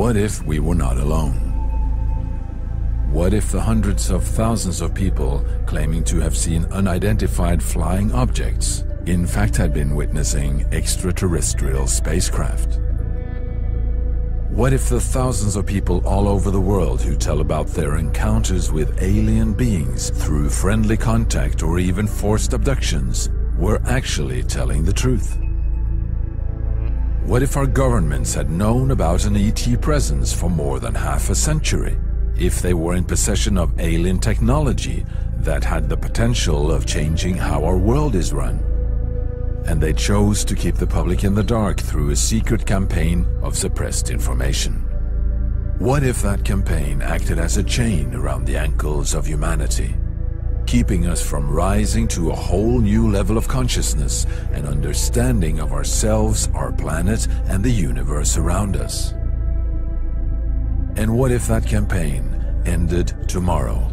What if we were not alone? What if the hundreds of thousands of people claiming to have seen unidentified flying objects in fact had been witnessing extraterrestrial spacecraft? What if the thousands of people all over the world who tell about their encounters with alien beings through friendly contact or even forced abductions were actually telling the truth? What if our governments had known about an ET presence for more than half a century? If they were in possession of alien technology that had the potential of changing how our world is run, and they chose to keep the public in the dark through a secret campaign of suppressed information? What if that campaign acted as a chain around the ankles of humanity, keeping us from rising to a whole new level of consciousness and understanding of ourselves, our planet, and the universe around us? And what if that campaign ended tomorrow?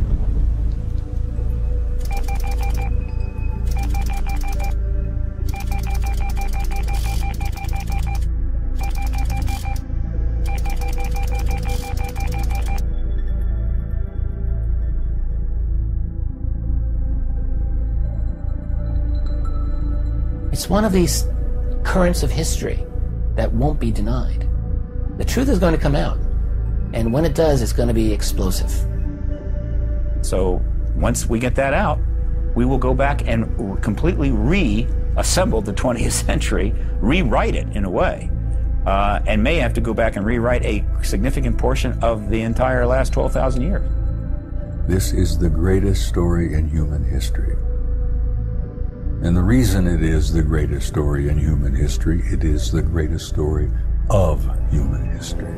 It's one of these currents of history that won't be denied. The truth is going to come out, and when it does, it's going to be explosive. So once we get that out, we will go back and completely reassemble the 20th century, rewrite it in a way, and may have to go back and rewrite a significant portion of the entire last 12,000 years. This is the greatest story in human history. And the reason it is the greatest story in human history, it is the greatest story of human history.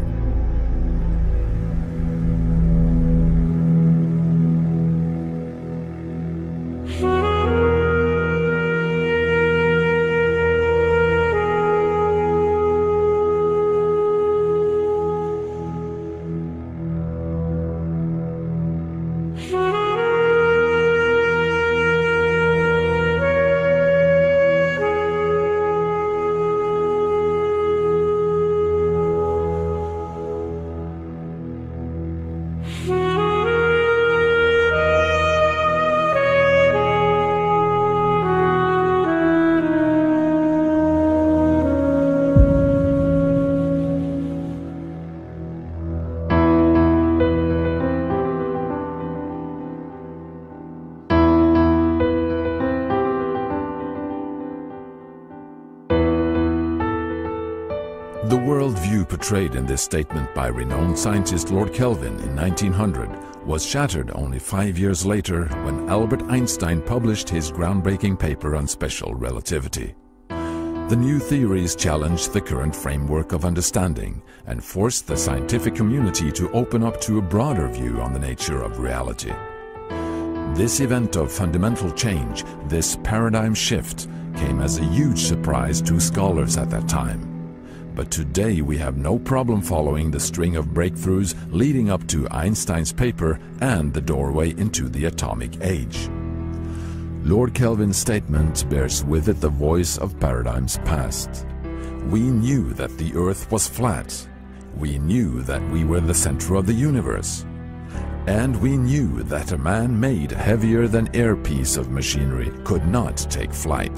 The worldview portrayed in this statement by renowned scientist Lord Kelvin in 1900 was shattered only 5 years later when Albert Einstein published his groundbreaking paper on special relativity. The new theories challenged the current framework of understanding and forced the scientific community to open up to a broader view on the nature of reality. This event of fundamental change, this paradigm shift, came as a huge surprise to scholars at that time. But today we have no problem following the string of breakthroughs leading up to Einstein's paper and the doorway into the atomic age. Lord Kelvin's statement bears with it the voice of paradigms past. We knew that the Earth was flat. We knew that we were the center of the universe. And we knew that a man-made heavier-than-air piece of machinery could not take flight.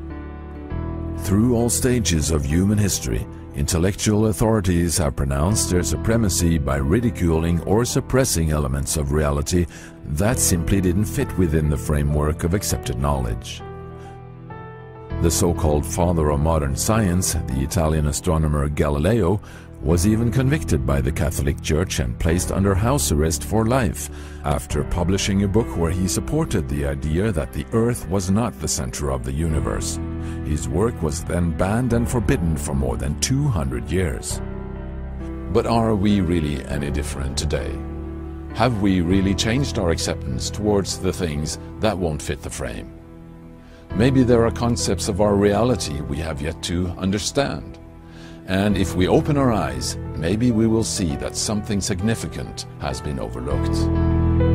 Through all stages of human history, intellectual authorities have pronounced their supremacy by ridiculing or suppressing elements of reality that simply didn't fit within the framework of accepted knowledge. The so-called father of modern science, the Italian astronomer Galileo, was even convicted by the Catholic Church and placed under house arrest for life after publishing a book where he supported the idea that the Earth was not the center of the universe. His work was then banned and forbidden for more than 200 years. But are we really any different today? Have we really changed our acceptance towards the things that won't fit the frame? Maybe there are concepts of our reality we have yet to understand. And if we open our eyes, maybe we will see that something significant has been overlooked.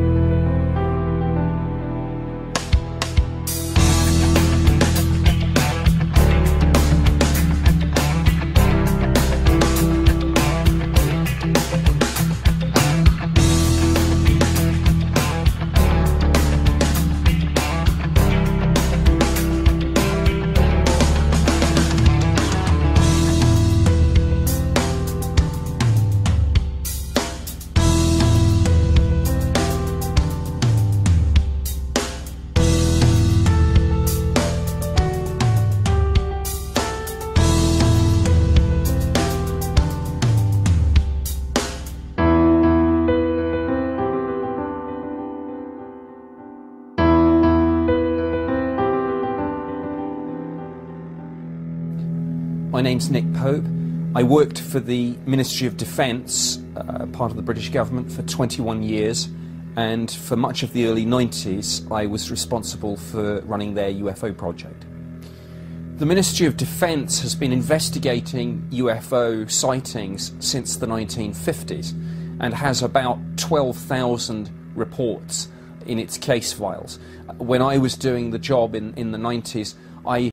My name's Nick Pope. I worked for the Ministry of Defence, part of the British government, for 21 years, and for much of the early 90s I was responsible for running their UFO project. The Ministry of Defence has been investigating UFO sightings since the 1950s and has about 12,000 reports in its case files. When I was doing the job in the 90s, I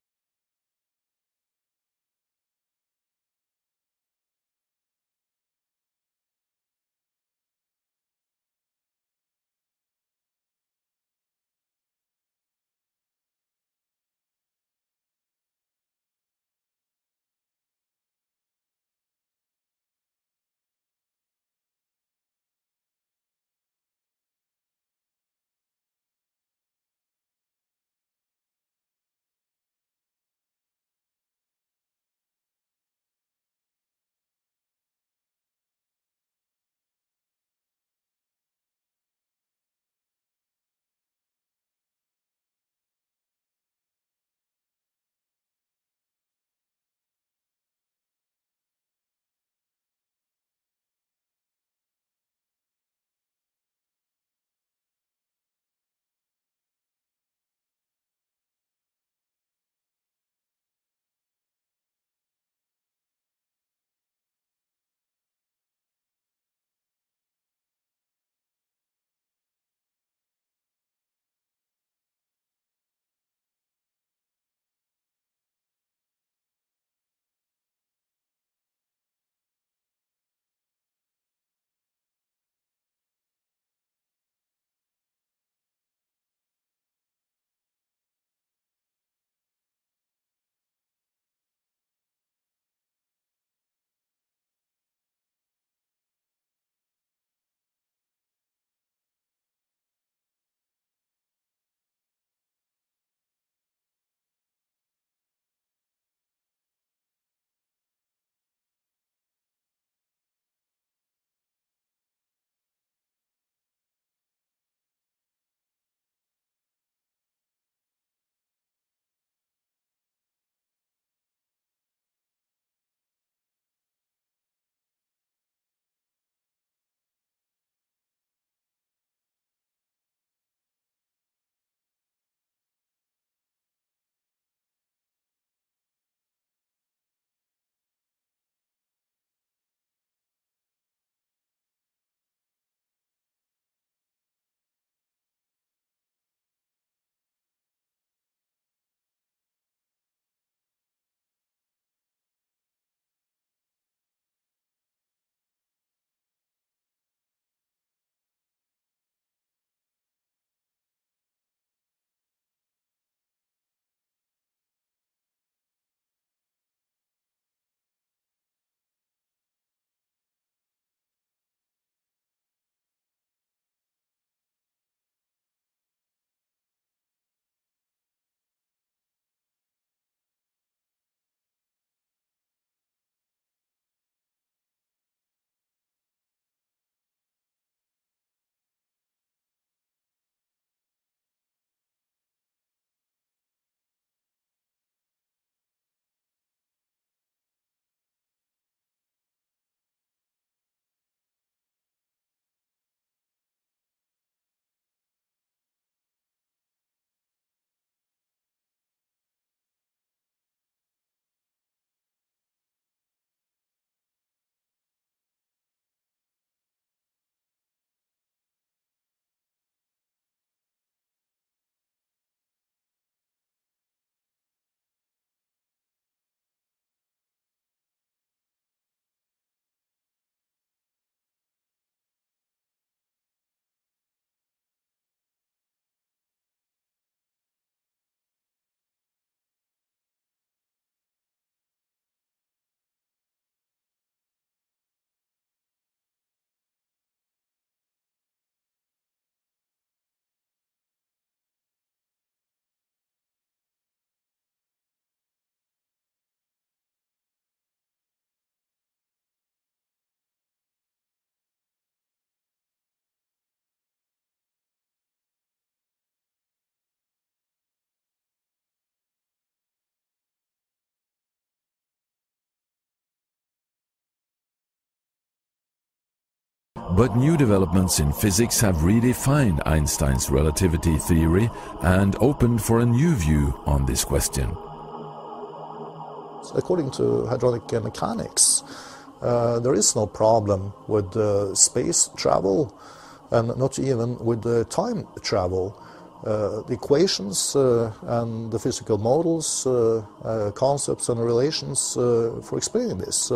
But new developments in physics have redefined Einstein's relativity theory and opened for a new view on this question. According to hadronic mechanics, there is no problem with space travel and not even with time travel. The equations and the physical models, concepts and relations for explaining this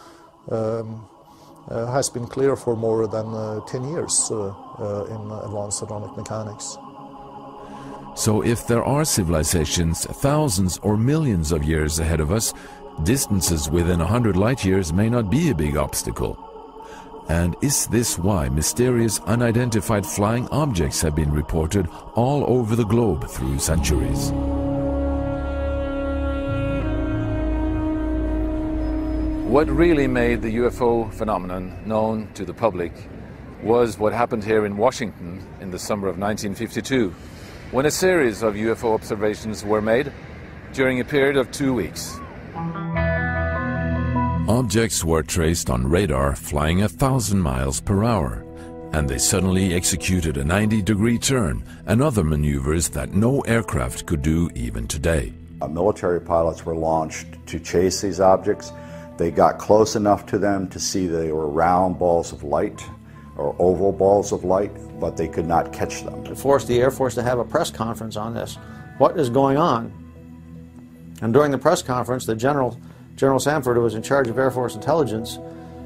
has been clear for more than 10 years in advanced hadronic mechanics. So if there are civilizations thousands or millions of years ahead of us, distances within 100 light years may not be a big obstacle. And is this why mysterious unidentified flying objects have been reported all over the globe through centuries? What really made the UFO phenomenon known to the public was what happened here in Washington in the summer of 1952, when a series of UFO observations were made during a period of 2 weeks. Objects were traced on radar flying 1,000 miles per hour, and they suddenly executed a 90-degree turn and other maneuvers that no aircraft could do even today. Military pilots were launched to chase these objects. They got close enough to them to see they were round balls of light or oval balls of light, but they could not catch them. It forced the Air Force to have a press conference on this. What is going on? And during the press conference, the General Samford, who was in charge of Air Force intelligence,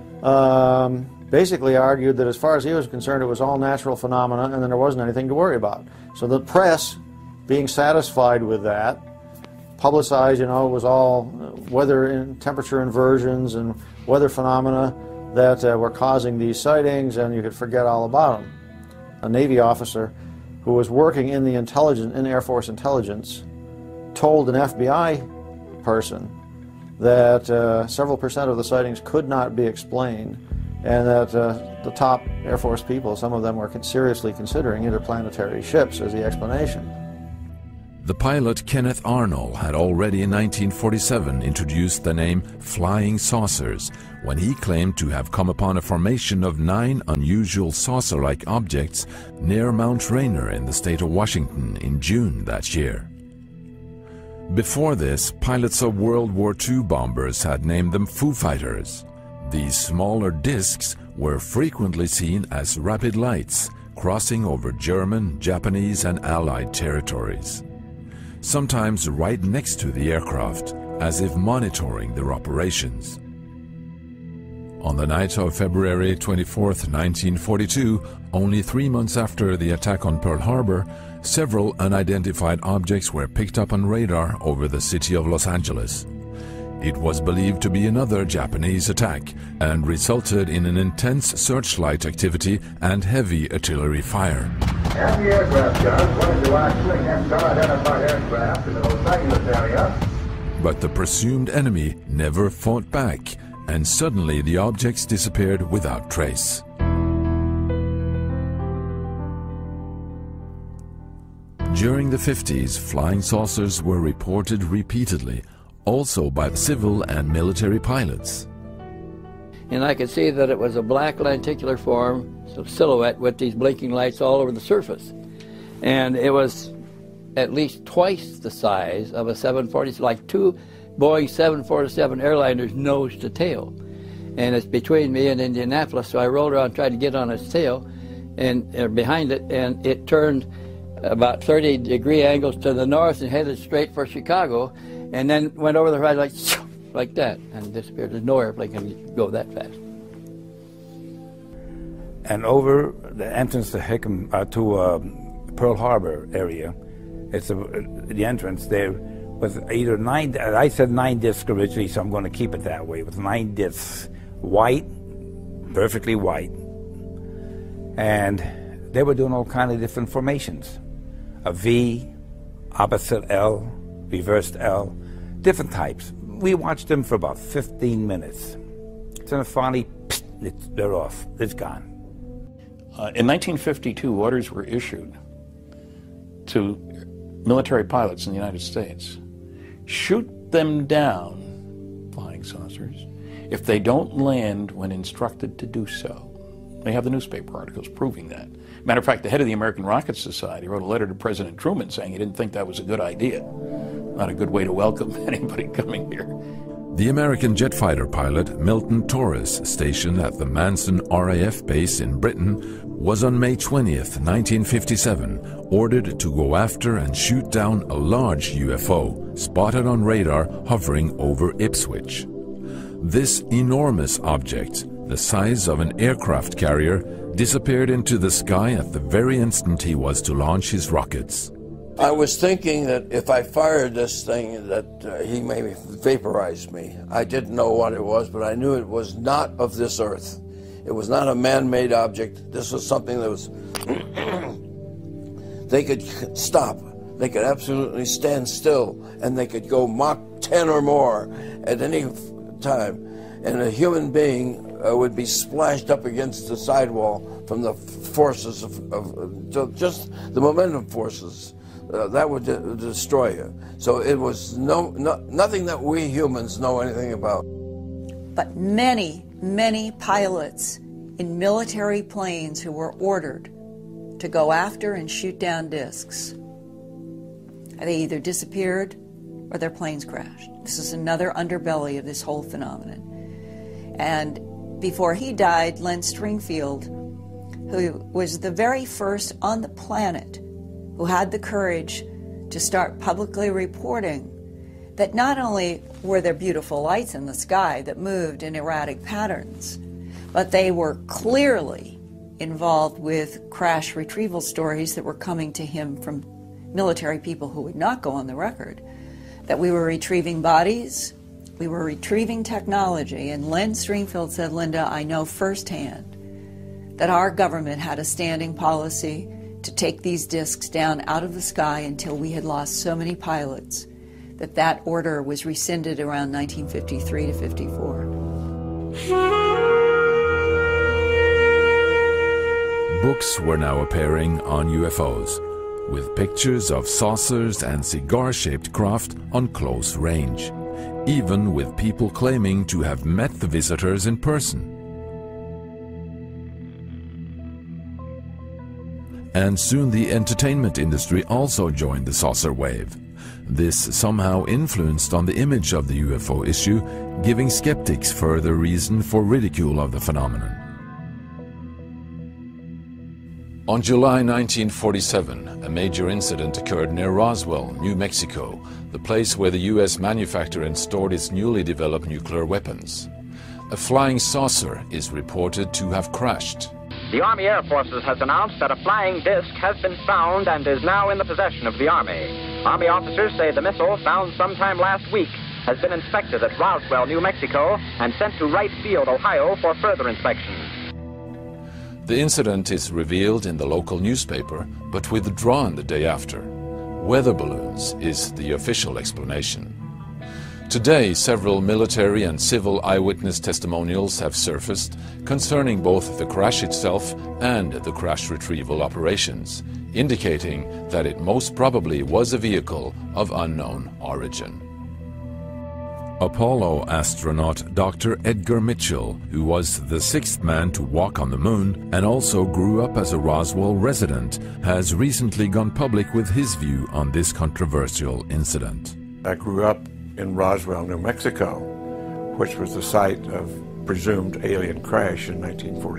basically argued that as far as he was concerned, it was all natural phenomena and then there wasn't anything to worry about. So the press, being satisfied with that, publicized, it was all weather and temperature inversions and weather phenomena that were causing these sightings, and you could forget all about them. A Navy officer who was working in Air Force intelligence told an FBI person that several percent of the sightings could not be explained, and that the top Air Force people, some of them were seriously considering interplanetary ships as the explanation. The pilot Kenneth Arnold had already in 1947 introduced the name flying saucers when he claimed to have come upon a formation of 9 unusual saucer-like objects near Mount Rainier in the state of Washington in June that year. Before this, pilots of World War II bombers had named them Foo Fighters. These smaller discs were frequently seen as rapid lights crossing over German, Japanese, and Allied territories, sometimes right next to the aircraft, as if monitoring their operations. On the night of February 24, 1942, only 3 months after the attack on Pearl Harbor, several unidentified objects were picked up on radar over the city of Los Angeles. It was believed to be another Japanese attack and resulted in an intense searchlight activity and heavy artillery fire. Anti-aircraft guns went into action against unidentified aircraft in the Los Angeles area. But the presumed enemy never fought back, and suddenly the objects disappeared without trace. During the 50s, flying saucers were reported repeatedly, also by civil and military pilots. And I could see that it was a black lenticular form, so silhouette with these blinking lights all over the surface. And it was at least twice the size of a 747, like 2 Boeing 747 airliners nose to tail. And it's between me and Indianapolis, so I rolled around, tried to get on its tail, and behind it, and it turned about 30-degree angles to the north and headed straight for Chicago, and then went over the horizon like that and disappeared. There's no airplane can go that fast. And over the entrance to Pearl Harbor area, it's the entrance there was either 9. I said 9 discs originally, so I'm going to keep it that way. It was 9 discs, white, perfectly white, and they were doing all kinds of different formations. A V, opposite L, reversed L, different types. We watched them for about 15 minutes. So finally, they're off. It's gone. In 1952, orders were issued to military pilots in the United States. Shoot them down, flying saucers, if they don't land when instructed to do so. They have the newspaper articles proving that. Matter of fact, the head of the American Rocket Society wrote a letter to President Truman saying he didn't think that was a good idea. Not a good way to welcome anybody coming here. The American jet fighter pilot Milton Torres, stationed at the Manson RAF base in Britain, was on May 20th, 1957, ordered to go after and shoot down a large UFO spotted on radar hovering over Ipswich. This enormous object, the size of an aircraft carrier, disappeared into the sky at the very instant he was to launch his rockets. I was thinking that if I fired this thing that he may vaporize me. I didn't know what it was, but I knew it was not of this earth. It was not a man-made object. This was something that was... They could stop. They could absolutely stand still, and they could go Mach 10 or more at any time. And a human being would be splashed up against the sidewall from the forces of just the momentum forces. That would destroy you. So it was nothing that we humans know anything about. But many, many pilots in military planes who were ordered to go after and shoot down discs, they either disappeared or their planes crashed. This is another underbelly of this whole phenomenon. And before he died, Len Stringfield, who was the very first on the planet who had the courage to start publicly reporting that not only were there beautiful lights in the sky that moved in erratic patterns, but they were clearly involved with crash retrieval stories that were coming to him from military people who would not go on the record, that we were retrieving bodies, we were retrieving technology. And Len Stringfield said, "Linda, I know firsthand that our government had a standing policy to take these discs down out of the sky until we had lost so many pilots that order was rescinded around 1953 to 54. Books were now appearing on UFOs, with pictures of saucers and cigar-shaped craft on close range, even with people claiming to have met the visitors in person. And soon the entertainment industry also joined the saucer wave. This somehow influenced on the image of the UFO issue, giving skeptics further reason for ridicule of the phenomenon. On July 1947, a major incident occurred near Roswell, New Mexico, the place where the U.S. manufactured and stored its newly developed nuclear weapons. A flying saucer is reported to have crashed. The Army Air Forces has announced that a flying disc has been found and is now in the possession of the Army. Army officers say the missile, found sometime last week, has been inspected at Roswell, New Mexico, and sent to Wright Field, Ohio, for further inspection. The incident is revealed in the local newspaper, but withdrawn the day after. Weather balloons is the official explanation. Today, several military and civil eyewitness testimonials have surfaced concerning both the crash itself and the crash retrieval operations, indicating that it most probably was a vehicle of unknown origin. Apollo astronaut Dr. Edgar Mitchell, who was the sixth man to walk on the moon and also grew up as a Roswell resident, has recently gone public with his view on this controversial incident. I grew up in Roswell, New Mexico, which was the site of presumed alien crash in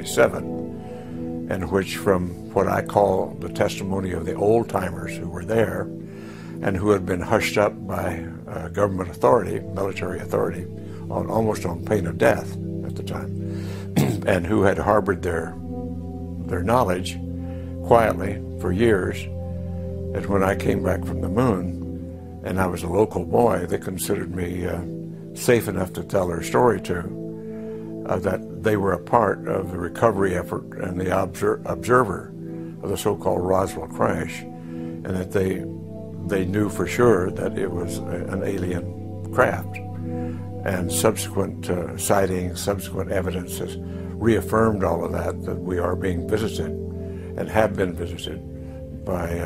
1947, and which, from what I call the testimony of the old-timers who were there and who had been hushed up by government authority, military authority, almost on pain of death at the time, and who had harbored their knowledge quietly for years, that when I came back from the moon, and I was a local boy, they considered me safe enough to tell their story to, that they were a part of the recovery effort and the observer of the so-called Roswell crash, and that they knew for sure that it was an alien craft. And subsequent sightings, subsequent evidence has reaffirmed all of that we are being visited and have been visited by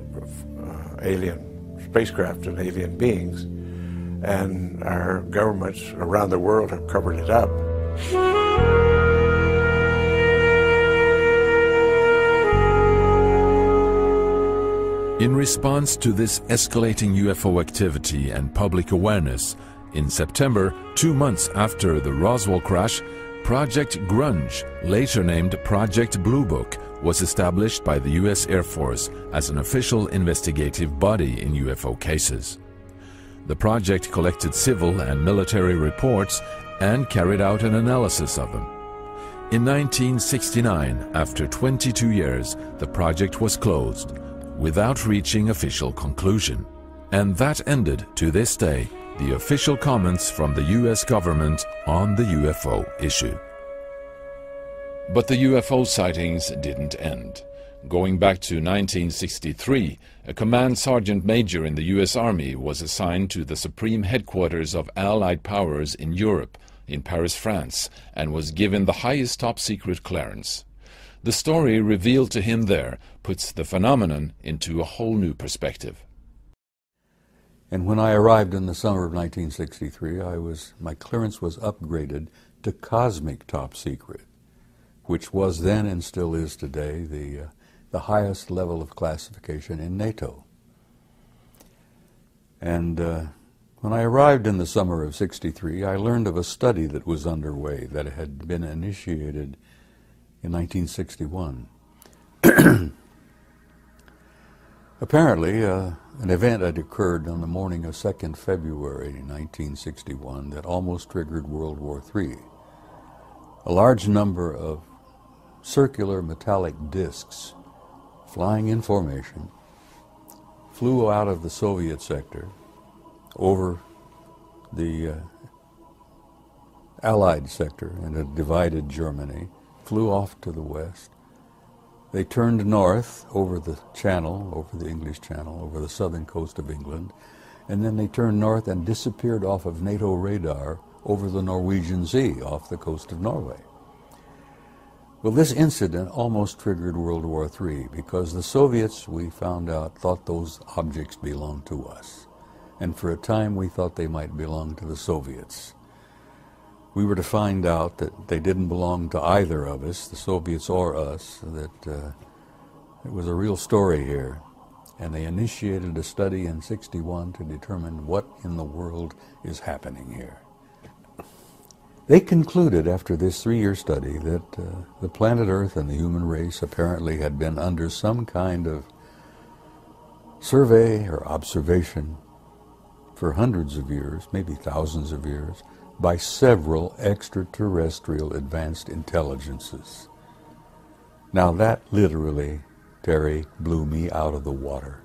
alien spacecraft and alien beings, and our governments around the world have covered it up. In response to this escalating UFO activity and public awareness, in September, 2 months after the Roswell crash, Project Grunge, later named Project Blue Book, was established by the U.S. Air Force as an official investigative body in UFO cases. The project collected civil and military reports and carried out an analysis of them. In 1969, after 22 years, the project was closed, without reaching official conclusion. And that ended, to this day, the official comments from the U.S. government on the UFO issue. But the UFO sightings didn't end. Going back to 1963, a command sergeant major in the U.S. Army was assigned to the supreme headquarters of Allied powers in Europe, in Paris, France, and was given the highest top-secret clearance. The story revealed to him there puts the phenomenon into a whole new perspective. And when I arrived in the summer of 1963, my clearance was upgraded to cosmic top secret, which was then and still is today the highest level of classification in NATO. And when I arrived in the summer of '63, I learned of a study that was underway that had been initiated in 1961. Apparently, an event had occurred on the morning of 2nd February 1961 that almost triggered World War III. A large number of circular metallic discs flying in formation flew out of the Soviet sector over the Allied sector and had divided Germany, flew off to the west. They turned north over the Channel, over the English Channel, over the southern coast of England, and then they turned north and disappeared off of NATO radar over the Norwegian Sea, off the coast of Norway. Well, this incident almost triggered World War III because the Soviets, we found out, thought those objects belonged to us. And for a time we thought they might belong to the Soviets. We were to find out that they didn't belong to either of us, the Soviets or us, that it was a real story here. And they initiated a study in '61 to determine what in the world is happening here. They concluded after this 3-year study that the planet Earth and the human race apparently had been under some kind of survey or observation for hundreds of years, maybe thousands of years, by several extraterrestrial advanced intelligences. Now that literally, Terry, blew me out of the water.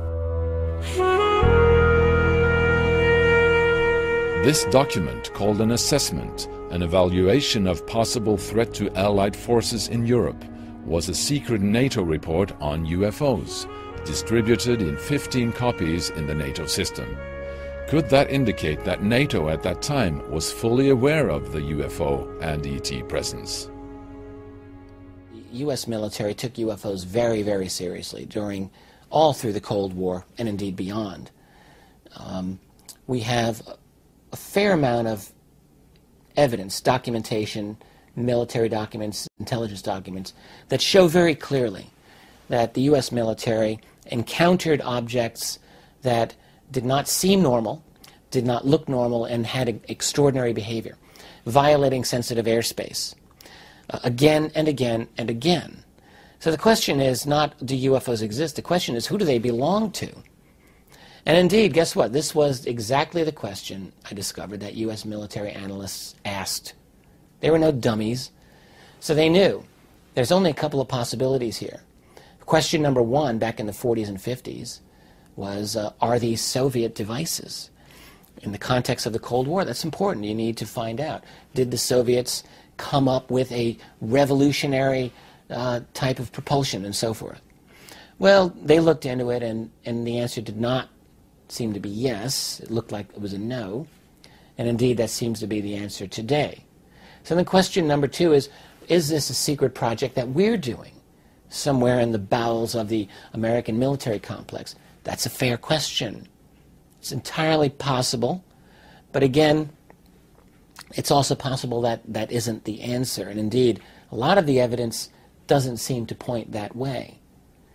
This document, called an assessment, an evaluation of possible threat to Allied forces in Europe, was a secret NATO report on UFOs, distributed in 15 copies in the NATO system. Could that indicate that NATO at that time was fully aware of the UFO and ET presence? The U.S. military took UFOs very, very seriously all through the Cold War and indeed beyond. We have a fair amount of evidence, documentation, military documents, intelligence documents, that show very clearly that the U.S. military encountered objects that did not seem normal, did not look normal, and had extraordinary behavior, violating sensitive airspace, again and again and again. So the question is not, do UFOs exist? The question is, who do they belong to? And indeed, guess what? This was exactly the question I discovered that U.S. military analysts asked. They were no dummies, so they knew there's only a couple of possibilities here. Question number one, back in the 40s and 50s, was, are these Soviet devices? In the context of the Cold War, that's important. You need to find out, did the Soviets come up with a revolutionary type of propulsion and so forth? Well, they looked into it, and the answer did not seem to be yes. It looked like it was a no. And indeed, that seems to be the answer today. So then question number two is this a secret project that we're doing somewhere in the bowels of the American military complex? That's a fair question. It's entirely possible. But again, it's also possible that that isn't the answer. And indeed, a lot of the evidence doesn't seem to point that way.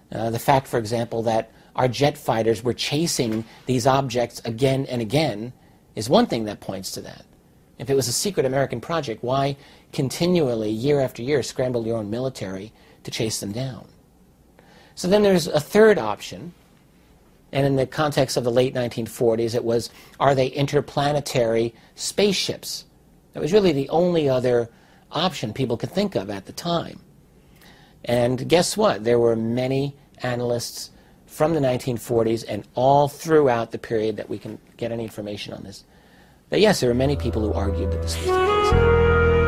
The fact, for example, that our jet fighters were chasing these objects again and again is one thing that points to that. If it was a secret American project, why continually, year after year, scramble your own military to chase them down? So then there's a third option, and in the context of the late 1940s, it was, are they interplanetary spaceships? That was really the only other option people could think of at the time. And guess what? There were many analysts from the 1940s and all throughout the period that we can get any information on this, that yes, there were many people who argued that this was the case.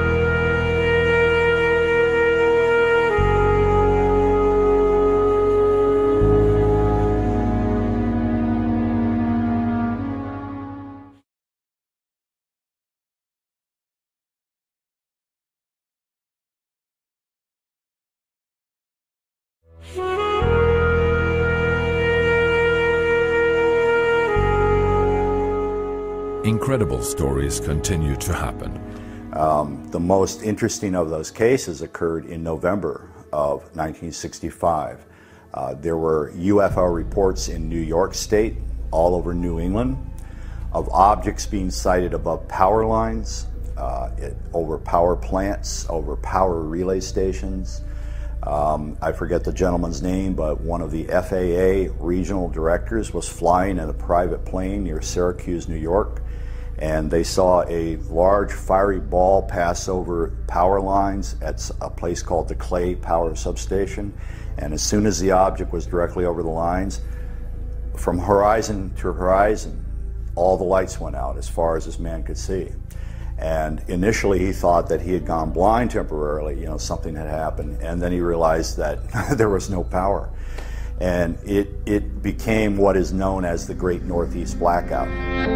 Incredible stories continue to happen. The most interesting of those cases occurred in November of 1965. There were UFO reports in New York State, all over New England, of objects being sighted above power lines, over power plants, over power relay stations. I forget the gentleman's name, but one of the FAA regional directors was flying in a private plane near Syracuse, New York, and they saw a large fiery ball pass over power lines at a place called the Clay Power Substation. And as soon as the object was directly over the lines, from horizon to horizon, all the lights went out as far as this man could see. And initially he thought that he had gone blind temporarily, something had happened, and then he realized that there was no power. And it became what is known as the Great Northeast Blackout.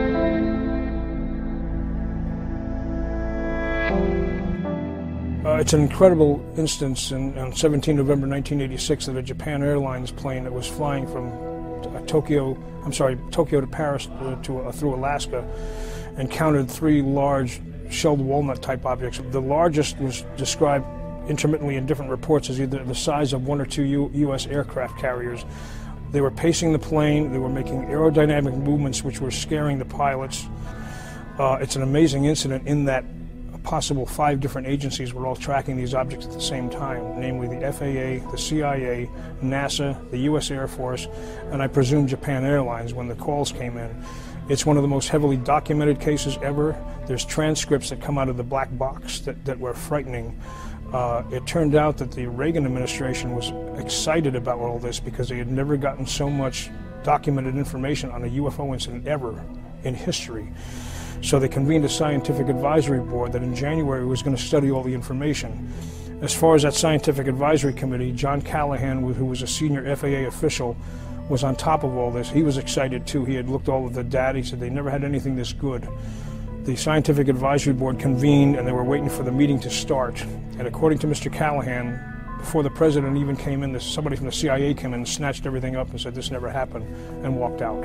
It's an incredible instance on 17 November 1986 that a Japan Airlines plane that was flying from Tokyo to Paris through Alaska encountered three large shelled walnut type objects. The largest was described intermittently in different reports as either the size of one or two U.S. aircraft carriers. They were pacing the plane, they were making aerodynamic movements which were scaring the pilots. It's an amazing incident in that possible 5 different agencies were all tracking these objects at the same time, namely the FAA, the CIA, NASA, the U.S. Air Force, and I presume Japan Airlines when the calls came in. It's one of the most heavily documented cases ever. There's transcripts that come out of the black box that were frightening. It turned out that the Reagan administration was excited about all this because they had never gotten so much documented information on a UFO incident ever in history. So they convened a scientific advisory board that in January was going to study all the information. As far as that scientific advisory committee, John Callahan, who was a senior FAA official, was on top of all this. He was excited too. He had looked all of the data. He said they never had anything this good. The scientific advisory board convened and they were waiting for the meeting to start. And according to Mr. Callahan, before the president even came in, somebody from the CIA came in and snatched everything up and said this never happened and walked out.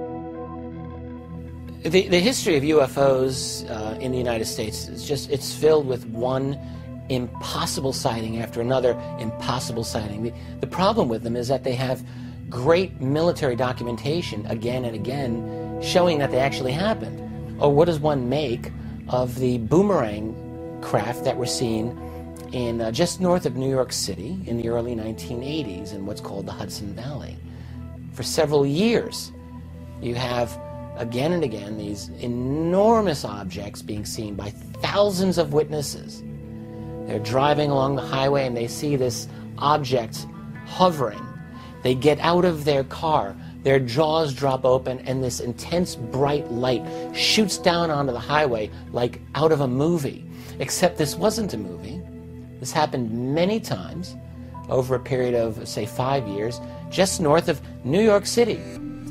The history of UFOs in the United States is it's filled with one impossible sighting after another impossible sighting. The problem with them is that they have great military documentation again and again showing that they actually happened. Or what does one make of the boomerang craft that were seen in just north of New York City in the early 1980s in what's called the Hudson Valley? For several years, you have again and again these enormous objects being seen by thousands of witnesses. They're driving along the highway and they see this object hovering. They get out of their car, their jaws drop open, and this intense bright light shoots down onto the highway like out of a movie. Except this wasn't a movie. This happened many times over a period of, say, 5 years, just north of New York City.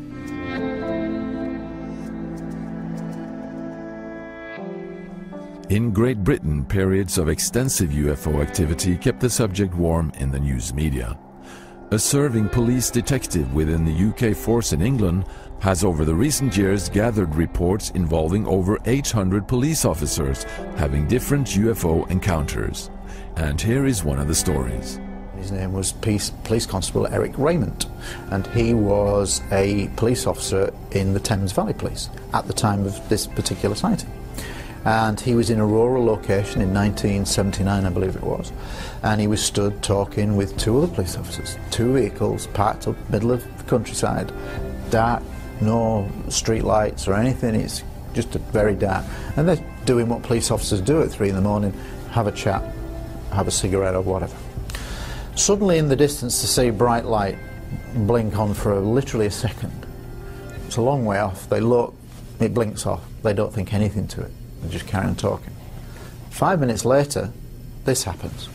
In Great Britain, periods of extensive UFO activity kept the subject warm in the news media. A serving police detective within the UK force in England has over the recent years gathered reports involving over 800 police officers having different UFO encounters. And here is one of the stories. His name was Police Constable Eric Raymond, and he was a police officer in the Thames Valley Police at the time of this particular sighting. And he was in a rural location in 1979, I believe it was, and he was stood talking with two other police officers. Two vehicles parked up middle of the countryside, dark, no street lights or anything, it's just very dark. And they're doing what police officers do at 3 in the morning, have a chat, have a cigarette or whatever. Suddenly in the distance they see bright light blink on for literally a second. It's a long way off, they look, it blinks off, they don't think anything to it. They just carry on talking. 5 minutes later, this happens.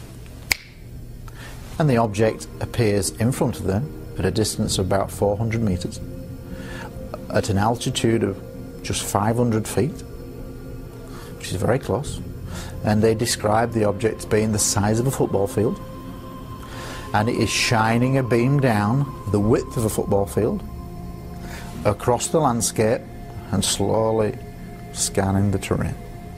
And the object appears in front of them at a distance of about 400 meters, at an altitude of just 500 feet, which is very close. And they describe the object as being the size of a football field. And it is shining a beam down the width of a football field across the landscape and slowly scanning the terrain.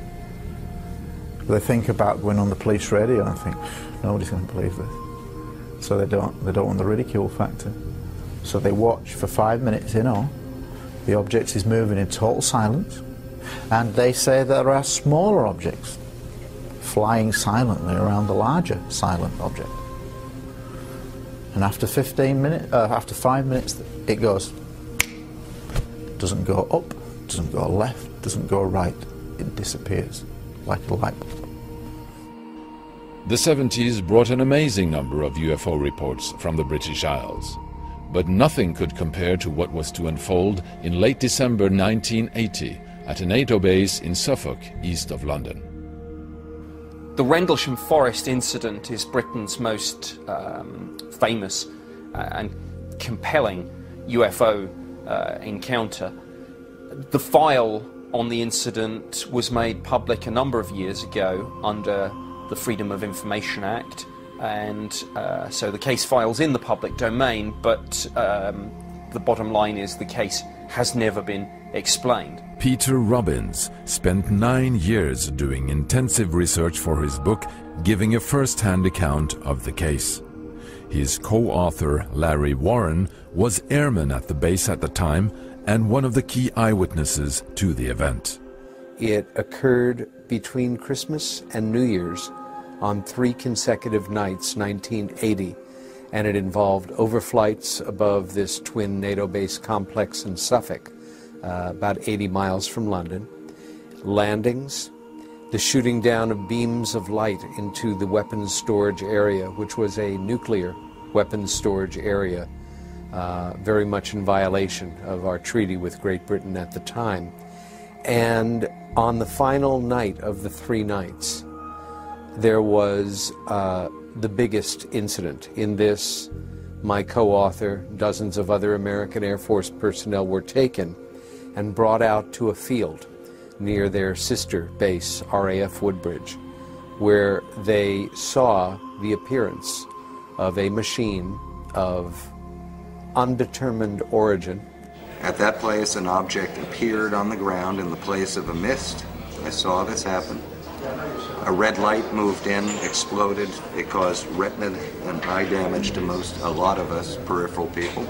They think about going on the police radio and think, nobody's going to believe this. So they don't want the ridicule factor. So they watch for 5 minutes in all. The object is moving in total silence, and they say there are smaller objects flying silently around the larger silent object. And after 5 minutes, it goes. It doesn't go up, doesn't go left, doesn't go right, it disappears like a light bulb. The 70s brought an amazing number of UFO reports from the British Isles, but nothing could compare to what was to unfold in late December 1980 at a NATO base in Suffolk, east of London. The Rendlesham Forest incident is Britain's most famous and compelling UFO encounter. The file on the incident was made public a number of years ago under the Freedom of Information Act, and so the case file's in the public domain, but the bottom line is the case has never been explained. Peter Robbins spent 9 years doing intensive research for his book, giving a first-hand account of the case. His co-author, Larry Warren, was airman at the base at the time and one of the key eyewitnesses to the event. It occurred between Christmas and New Year's on 3 consecutive nights, 1980, and it involved overflights above this twin NATO base complex in Suffolk, about 80 miles from London, landings, the shooting down of beams of light into the weapons storage area, which was a nuclear weapons storage area, very much in violation of our treaty with Great Britain at the time. And on the final night of the 3 nights, there was the biggest incident. In this, my co-author, dozens of other American Air Force personnel were taken and brought out to a field near their sister base, RAF Woodbridge, where they saw the appearance of a machine of undetermined origin. At that place, an object appeared on the ground in the place of a mist. I saw this happen. A red light moved in, exploded. It caused retina and eye damage to a lot of us peripheral people.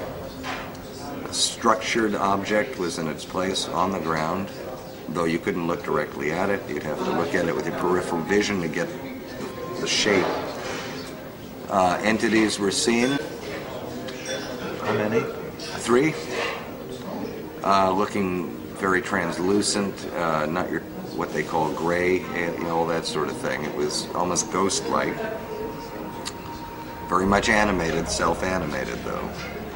A structured object was in its place on the ground. Though you couldn't look directly at it, you'd have to look at it with your peripheral vision to get the shape. Entities were seen. How many? 3. Looking very translucent, not your what they call gray, all that sort of thing. It was almost ghost-like. Very much animated, self-animated though.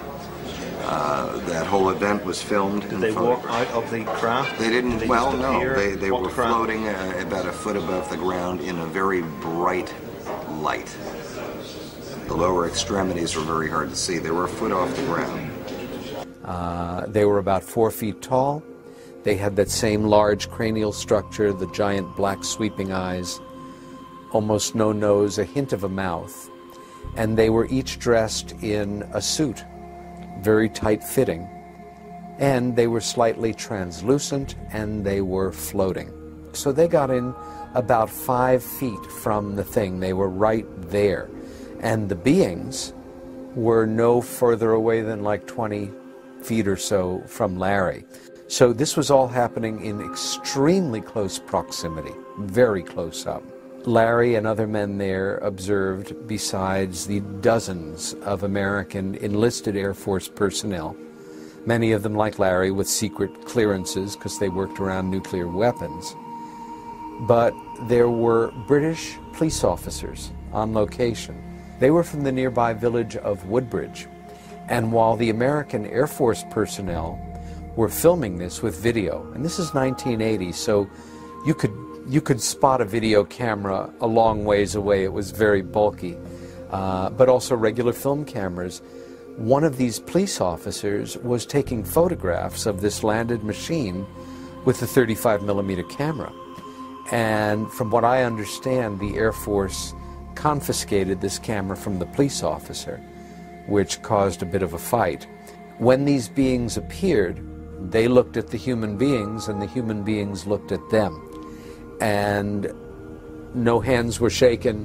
That whole event was filmed. Did they walk out of the craft? They didn't. Well, no. They were floating about a foot above the ground in a very bright light. The lower extremities were very hard to see. They were a foot off the ground. They were about 4 feet tall. They had that same large cranial structure, the giant black sweeping eyes, almost no nose, a hint of a mouth. And they were each dressed in a suit, very tight-fitting. And they were slightly translucent, and they were floating. So they got in about 5 feet from the thing. They were right there. And the beings were no further away than like 20 feet or so from Larry. So this was all happening in extremely close proximity, very close up. Larry and other men there observed, besides the dozens of American enlisted Air Force personnel, many of them like Larry with secret clearances because they worked around nuclear weapons. But there were British police officers on location. They were from the nearby village of Woodbridge. And while the American Air Force personnel were filming this with video, and this is 1980, so you could spot a video camera a long ways away. It was very bulky, but also regular film cameras. One of these police officers was taking photographs of this landed machine with a 35mm camera. And from what I understand, the Air Force confiscated this camera from the police officer, which caused a bit of a fight. When these beings appeared, they looked at the human beings and the human beings looked at them. And no hands were shaken,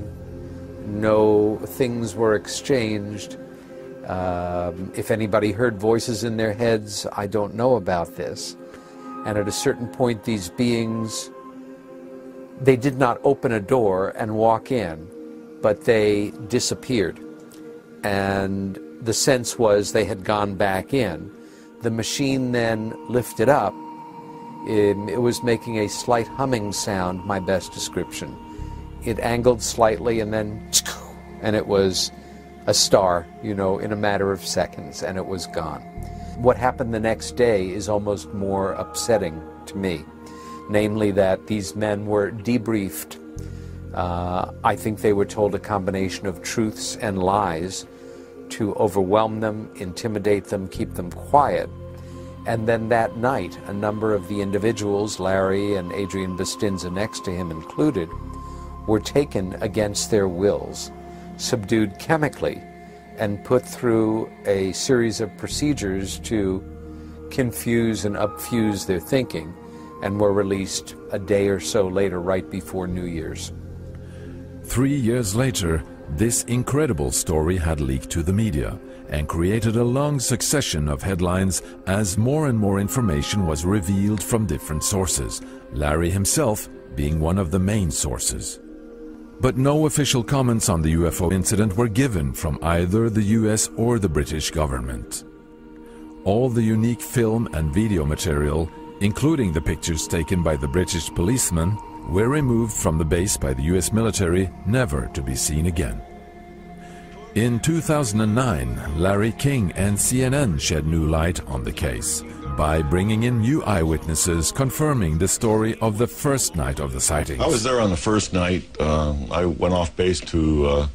no things were exchanged. If anybody heard voices in their heads, I don't know about this. And at a certain point, these beings, they did not open a door and walk in, but they disappeared. And the sense was they had gone back in. The machine then lifted up. It was making a slight humming sound, my best description. It angled slightly and then, and it was a star, you know, in a matter of seconds, and it was gone. What happened the next day is almost more upsetting to me, namely that these men were debriefed. I think they were told a combination of truths and lies to overwhelm them, intimidate them, keep them quiet. And then that night, a number of the individuals, Larry and Adrian Bustinza next to him included, were taken against their wills, subdued chemically, and put through a series of procedures to confuse and upfuse their thinking, and were released a day or so later, right before New Year's. 3 years later, this incredible story had leaked to the media and created a long succession of headlines as more and more information was revealed from different sources, Larry himself being one of the main sources. But no official comments on the UFO incident were given from either the US or the British government. All the unique film and video material, including the pictures taken by the British policemen, were removed from the base by the US military, never to be seen again. In 2009, Larry King and CNN shed new light on the case by bringing in new eyewitnesses confirming the story of the first night of the sightings. I was there on the first night. I went off base to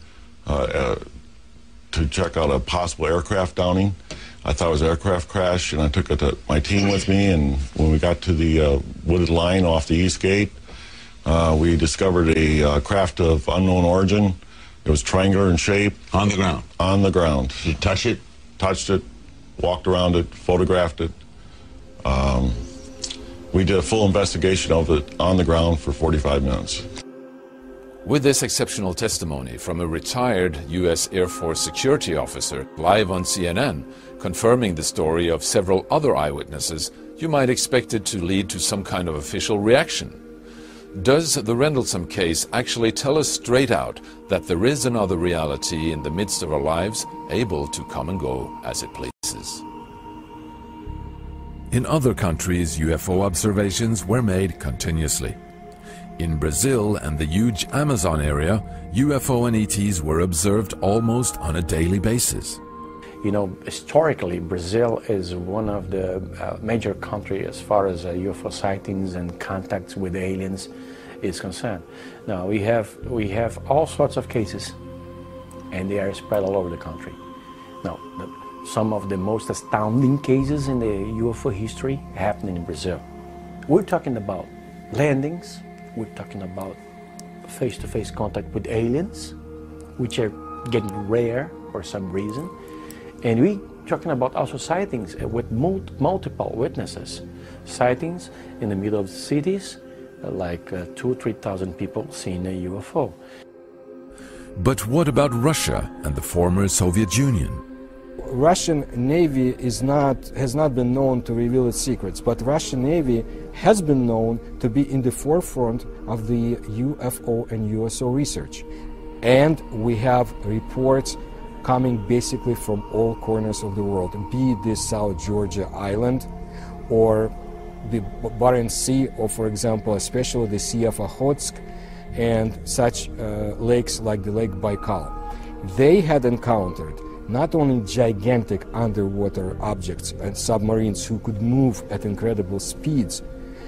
check out a possible aircraft downing. I thought it was an aircraft crash, and I took my team with me, and when we got to the wooded line off the East Gate, we discovered a craft of unknown origin. It was triangular in shape. On the ground? On the ground. Did you touch it? Touched it, walked around it, photographed it. We did a full investigation of it on the ground for 45 minutes. With this exceptional testimony from a retired US Air Force security officer live on CNN, confirming the story of several other eyewitnesses, you might expect it to lead to some kind of official reaction. Does the Rendlesham case actually tell us straight out that there is another reality in the midst of our lives, able to come and go as it pleases? In other countries, UFO observations were made continuously. In Brazil and the huge Amazon area, UFO and ETs were observed almost on a daily basis. You know, historically, Brazil is one of the major countries as far as UFO sightings and contacts with aliens is concerned. Now, we have all sorts of cases, and they are spread all over the country. Now, some of the most astounding cases in the UFO history happened in Brazil. We're talking about landings, we're talking about face-to-face contact with aliens, which are getting rare for some reason. And we're talking about also sightings with multiple witnesses. Sightings in the middle of cities, like 2,000 or 3,000 people seeing a UFO. But what about Russia and the former Soviet Union? Russian Navy has not been known to reveal its secrets, but Russian Navy has been known to be in the forefront of the UFO and USO research. And we have reports coming basically from all corners of the world, be it this South Georgia island or the Barents Sea, or for example, especially the Sea of Okhotsk and such lakes like the Lake Baikal. They had encountered not only gigantic underwater objects and submarines who could move at incredible speeds,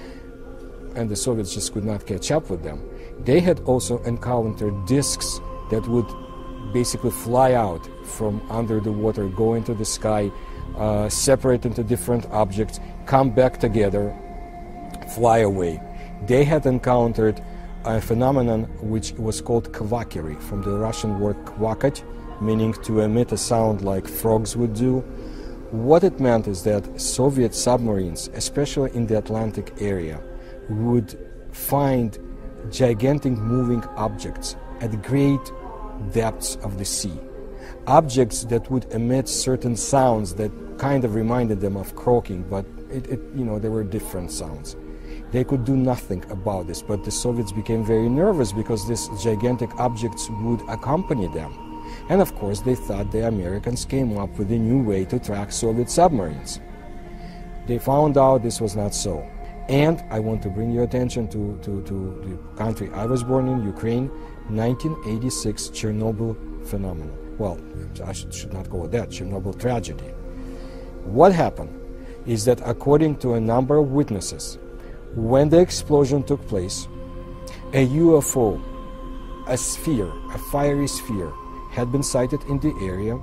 and the Soviets just could not catch up with them. They had also encountered disks that would basically fly out from under the water, go into the sky, separate into different objects, come back together, fly away. They had encountered a phenomenon which was called kvakery, from the Russian word kvakать, meaning to emit a sound like frogs would do. What it meant is that Soviet submarines, especially in the Atlantic area, would find gigantic moving objects at great depths of the sea. Objects that would emit certain sounds that kind of reminded them of croaking, but they were different sounds. They could do nothing about this, but the Soviets became very nervous because these gigantic objects would accompany them. And of course they thought the Americans came up with a new way to track Soviet submarines. They found out this was not so. And I want to bring your attention to the country I was born in, Ukraine, 1986 Chernobyl phenomenon. Well, I should not go with that, Chernobyl tragedy. What happened is that according to a number of witnesses, when the explosion took place, a UFO, a sphere, a fiery sphere, had been sighted in the area,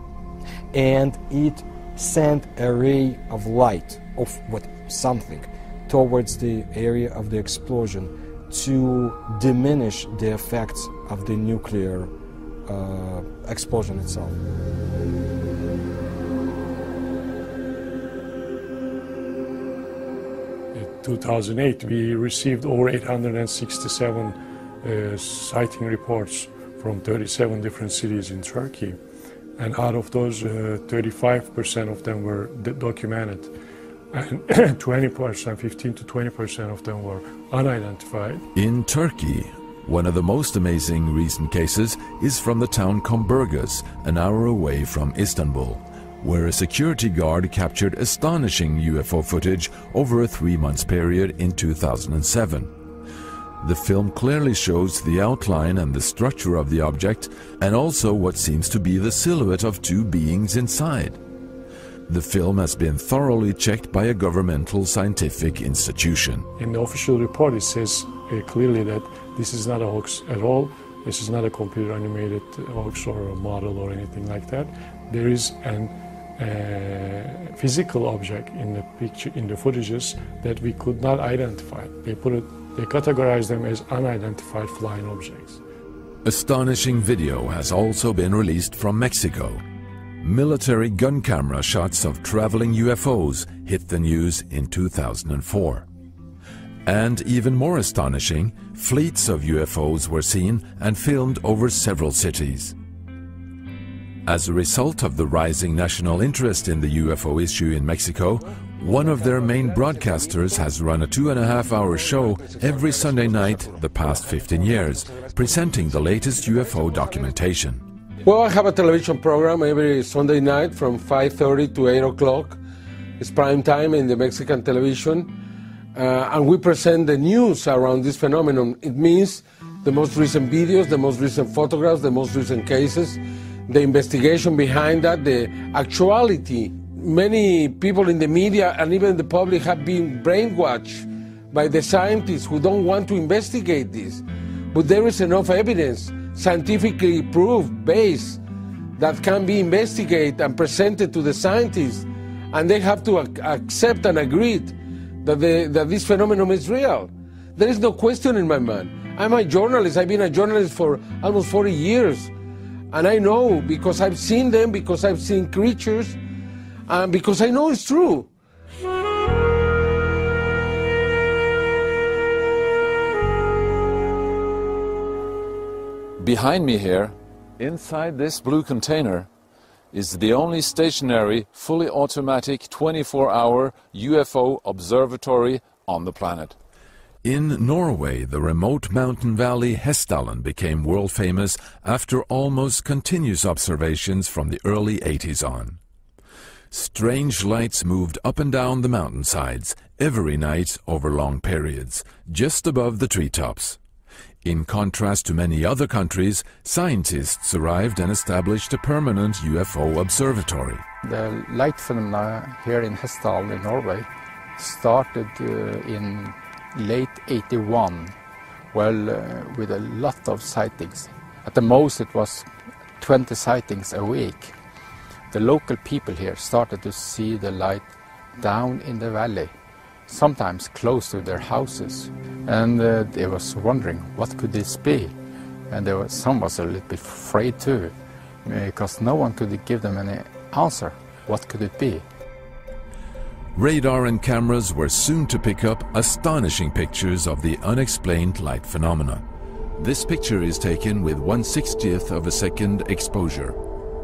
and it sent a ray of light, of something, towards the area of the explosion to diminish the effects of the nuclear explosion itself. In 2008, we received over 867 sighting reports from 37 different cities in Turkey, and out of those, 35% of them were documented, and 20%, 15 to 20% of them were unidentified. In Turkey, one of the most amazing recent cases is from the town Comburgos, an hour away from Istanbul, where a security guard captured astonishing UFO footage over a 3-month period in 2007. The film clearly shows the outline and the structure of the object, and also what seems to be the silhouette of two beings inside. The film has been thoroughly checked by a governmental scientific institution. In the official report, it says clearly that this is not a hoax at all. This is not a computer animated hoax or a model or anything like that. There is a physical object in the picture, in the footages, that we could not identify. They categorize them as unidentified flying objects. Astonishing video has also been released from Mexico. Military gun camera shots of traveling UFOs hit the news in 2004. And even more astonishing, fleets of UFOs were seen and filmed over several cities. As a result of the rising national interest in the UFO issue in Mexico, one of their main broadcasters has run a 2.5-hour show every Sunday night the past 15 years, presenting the latest UFO documentation. Well, I have a television program every Sunday night from 5:30 to 8 o'clock. It's prime time in the Mexican television. And we present the news around this phenomenon. It means the most recent videos, the most recent photographs, the most recent cases, the investigation behind that, the actuality. Many people in the media and even the public have been brainwashed by the scientists who don't want to investigate this. But there is enough evidence, scientifically proved, based, that can be investigated and presented to the scientists, and they have to accept and agree that this phenomenon is real. There is no question in my mind. I'm a journalist. I've been a journalist for almost 40 years, and I know because I've seen them, because I've seen creatures, and because I know it's true. Behind me here Inside this blue container is the only stationary, fully automatic 24-hour UFO observatory on the planet. In Norway, the remote mountain valley Hessdalen became world famous after almost continuous observations from the early 80s on. Strange lights moved up and down the mountainsides every night over long periods, just above the treetops. In contrast to many other countries, scientists arrived and established a permanent UFO observatory. The light phenomena here in Hessdalen in Norway started in late 81, with a lot of sightings. At the most it was 20 sightings a week. The local people here started to see the light down in the valley, sometimes close to their houses. And they was wondering, what could this be? And some was a little bit afraid too, because no one could give them any answer. What could it be? Radar and cameras were soon to pick up astonishing pictures of the unexplained light phenomena. This picture is taken with 1/60th of a second exposure.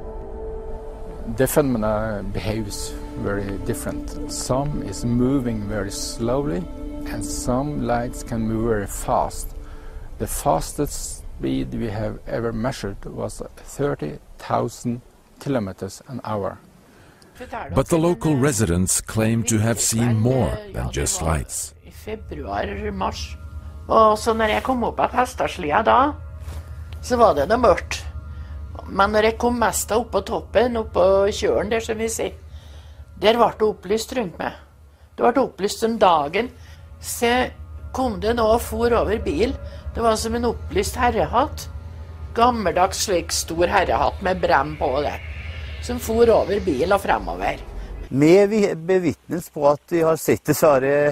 The phenomena behaves very different. Some is moving very slowly, and some lights can move very fast. The fastest speed we have ever measured was 30,000 kilometers an hour. But the local residents claim to have seen more than just lights. I februar-mars, og så når jeg kom opp av Hestdalslia da, så var det mørkt. Men når jeg kom mest opp på toppen, opp på kjølen der som vi sier, der ble det opplyst rundt meg. Det ble opplyst om dagen, så kom det nå og for over bil. Det var som en opplyst herrehatt. Gammeldags slik stor herrehatt med brem på det. Som for over bil og fremover. Vi bevitnes på at vi har sett dessverre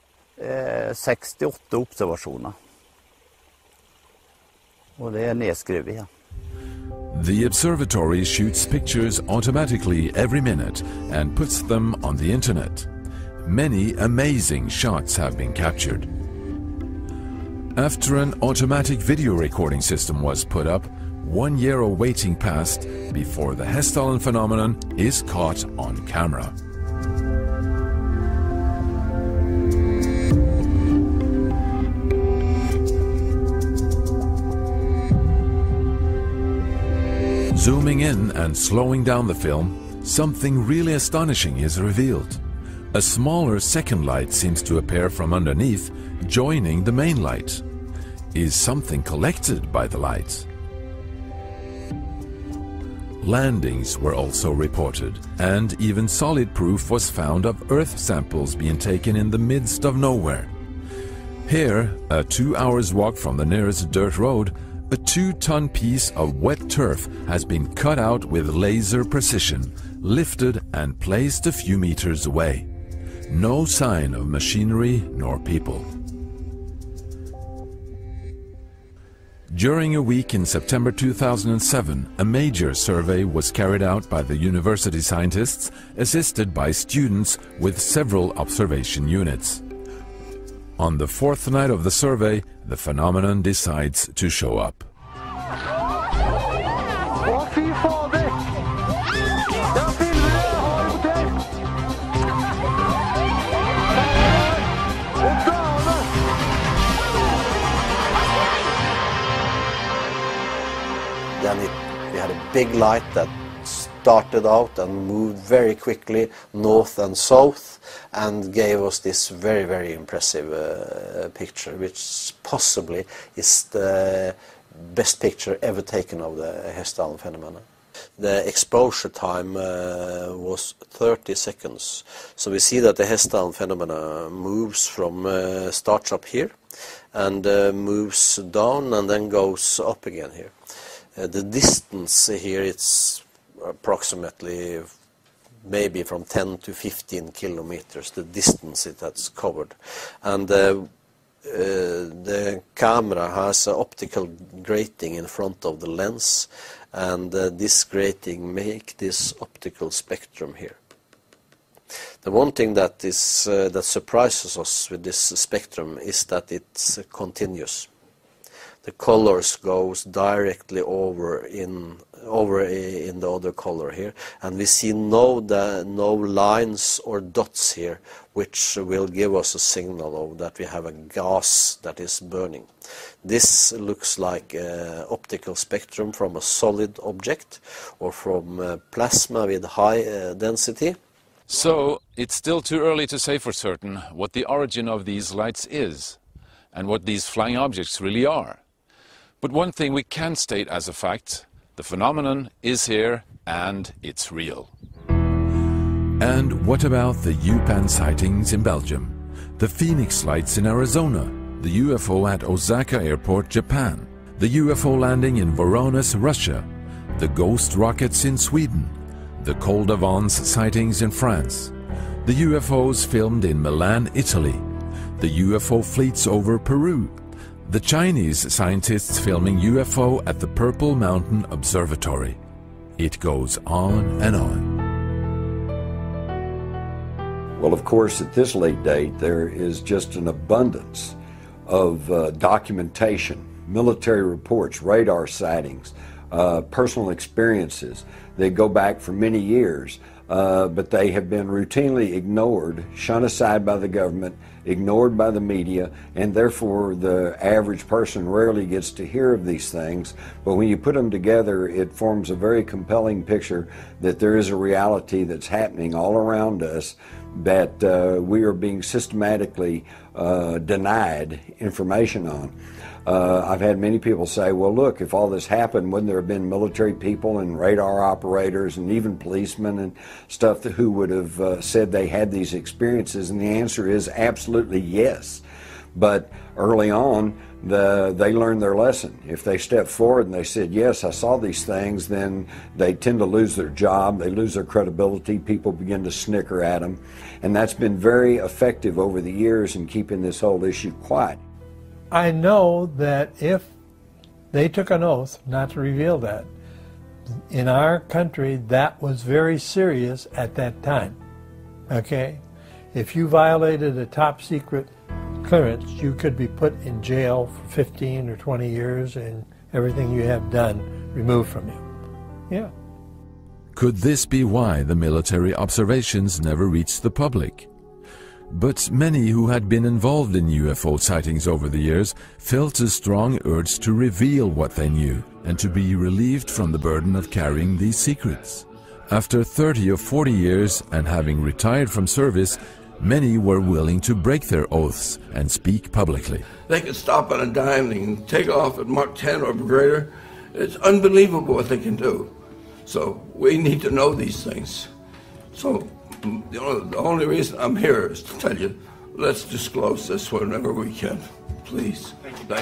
68 observasjoner. Og det er nedskrevet, ja. The observatory shoots pictures automatically every minute and puts them on the internet. Many amazing shots have been captured. After an automatic video recording system was put up, 1 year of waiting passed before the Hessdalen phenomenon is caught on camera. Zooming in and slowing down the film, something really astonishing is revealed. A smaller second light seems to appear from underneath, joining the main light. Is something collected by the light? Landings were also reported, and even solid proof was found of Earth samples being taken in the midst of nowhere. Here, a 2 hours walk from the nearest dirt road, a 2-ton piece of wet turf has been cut out with laser precision, lifted and placed a few meters away. No sign of machinery nor people. During a week in September 2007, a major survey was carried out by the university scientists, assisted by students with several observation units. On the 4th night of the survey, the phenomenon decides to show up. Then we had a big light that started out and moved very quickly north and south and gave us this very, very impressive picture, which possibly is the best picture ever taken of the Hessdalen phenomenon. The exposure time was 30 seconds. So we see that the Hessdalen phenomena moves from, starts up here and moves down and then goes up again here. The distance here, it's approximately maybe from 10 to 15 kilometers, the distance it has covered. And the camera has an optical grating in front of the lens, and this grating makes this optical spectrum here. The one thing that is that surprises us with this spectrum is that it's continuous. the colors goes directly over in the other color here, and we see no lines or dots here which will give us a signal of that we have a gas that is burning. This looks like optical spectrum from a solid object or from plasma with high density. So it's still too early to say for certain what the origin of these lights is and what these flying objects really are. But one thing we can state as a fact: the phenomenon is here and it's real. And what about the UPAN sightings in Belgium, the Phoenix lights in Arizona, the UFO at Osaka Airport, Japan, the UFO landing in Voronezh, Russia, the ghost rockets in Sweden, the Col d'Avance sightings in France, the UFOs filmed in Milan, Italy, the UFO fleets over Peru, the Chinese scientists filming UFO at the Purple Mountain Observatory. It goes on and on. Well, of course, at this late date, there is just an abundance of documentation, military reports, radar sightings, personal experiences. They go back for many years, but they have been routinely ignored, shunned aside by the government, ignored by the media, and therefore the average person rarely gets to hear of these things. But when you put them together, it forms a very compelling picture that there is a reality that's happening all around us, that we are being systematically denied information on. I've had many people say, well, look, if all this happened, wouldn't there have been military people and radar operators and even policemen and stuff who would have said they had these experiences? And the answer is absolutely yes. But early on, they learned their lesson. If they stepped forward and they said, yes, I saw these things, then they tend to lose their job, they lose their credibility, people begin to snicker at them. And that's been very effective over the years in keeping this whole issue quiet. I know that if they took an oath not to reveal that, in our country that was very serious at that time, okay? If you violated a top secret clearance, you could be put in jail for 15 or 20 years and everything you have done removed from you. Yeah. Could this be why the military observations never reached the public? But many who had been involved in UFO sightings over the years felt a strong urge to reveal what they knew and to be relieved from the burden of carrying these secrets. After 30 or 40 years and having retired from service, many were willing to break their oaths and speak publicly. They can stop on a dime, they can take off at Mach 10 or greater. It's unbelievable what they can do. So we need to know these things. So the only reason I'm here is to tell you, let's disclose this whenever we can. Please. Thank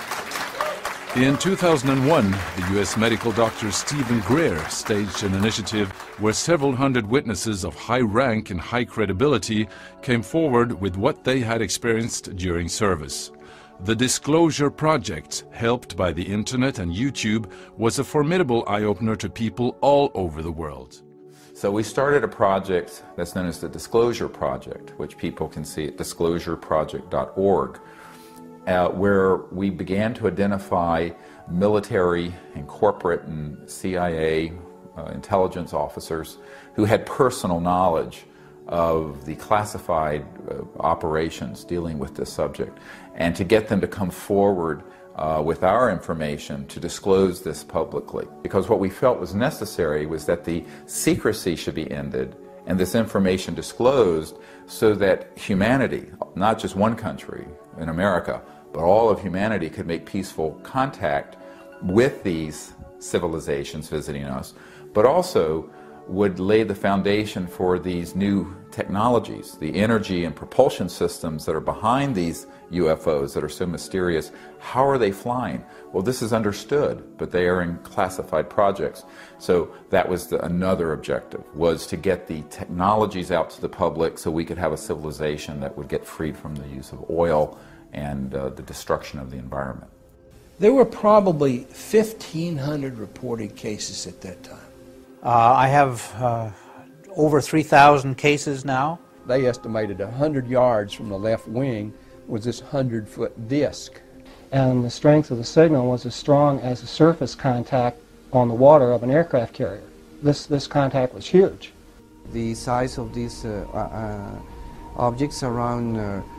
you. In 2001, the U.S. medical doctor Stephen Greer staged an initiative where several hundred witnesses of high rank and high credibility came forward with what they had experienced during service. The Disclosure Project, helped by the internet and YouTube, was a formidable eye-opener to people all over the world. So we started a project that's known as the Disclosure Project, which people can see at disclosureproject.org, where we began to identify military and corporate and CIA intelligence officers who had personal knowledge of the classified operations dealing with this subject, and to get them to come forward with our information to disclose this publicly. Because what we felt was necessary was that the secrecy should be ended and this information disclosed so that humanity, not just one country in America, but all of humanity could make peaceful contact with these civilizations visiting us, but also would lay the foundation for these new technologies, the energy and propulsion systems that are behind these UFOs that are so mysterious. How are they flying? Well, this is understood, but they are in classified projects. So that was another objective, was to get the technologies out to the public so we could have a civilization that would get freed from the use of oil and the destruction of the environment. There were probably 1,500 reported cases at that time. I have over 3,000 cases now. They estimated 100 yards from the left wing was this 100-foot disc. and the strength of the signal was as strong as the surface contact on the water of an aircraft carrier. This contact was huge. The size of these objects around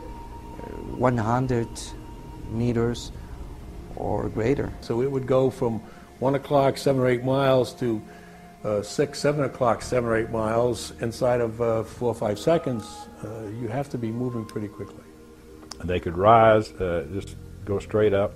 100 meters or greater. So it would go from 1 o'clock, 7 or 8 miles to 6, 7 o'clock, 7 or 8 miles inside of 4 or 5 seconds. You have to be moving pretty quickly. They could rise, just go straight up.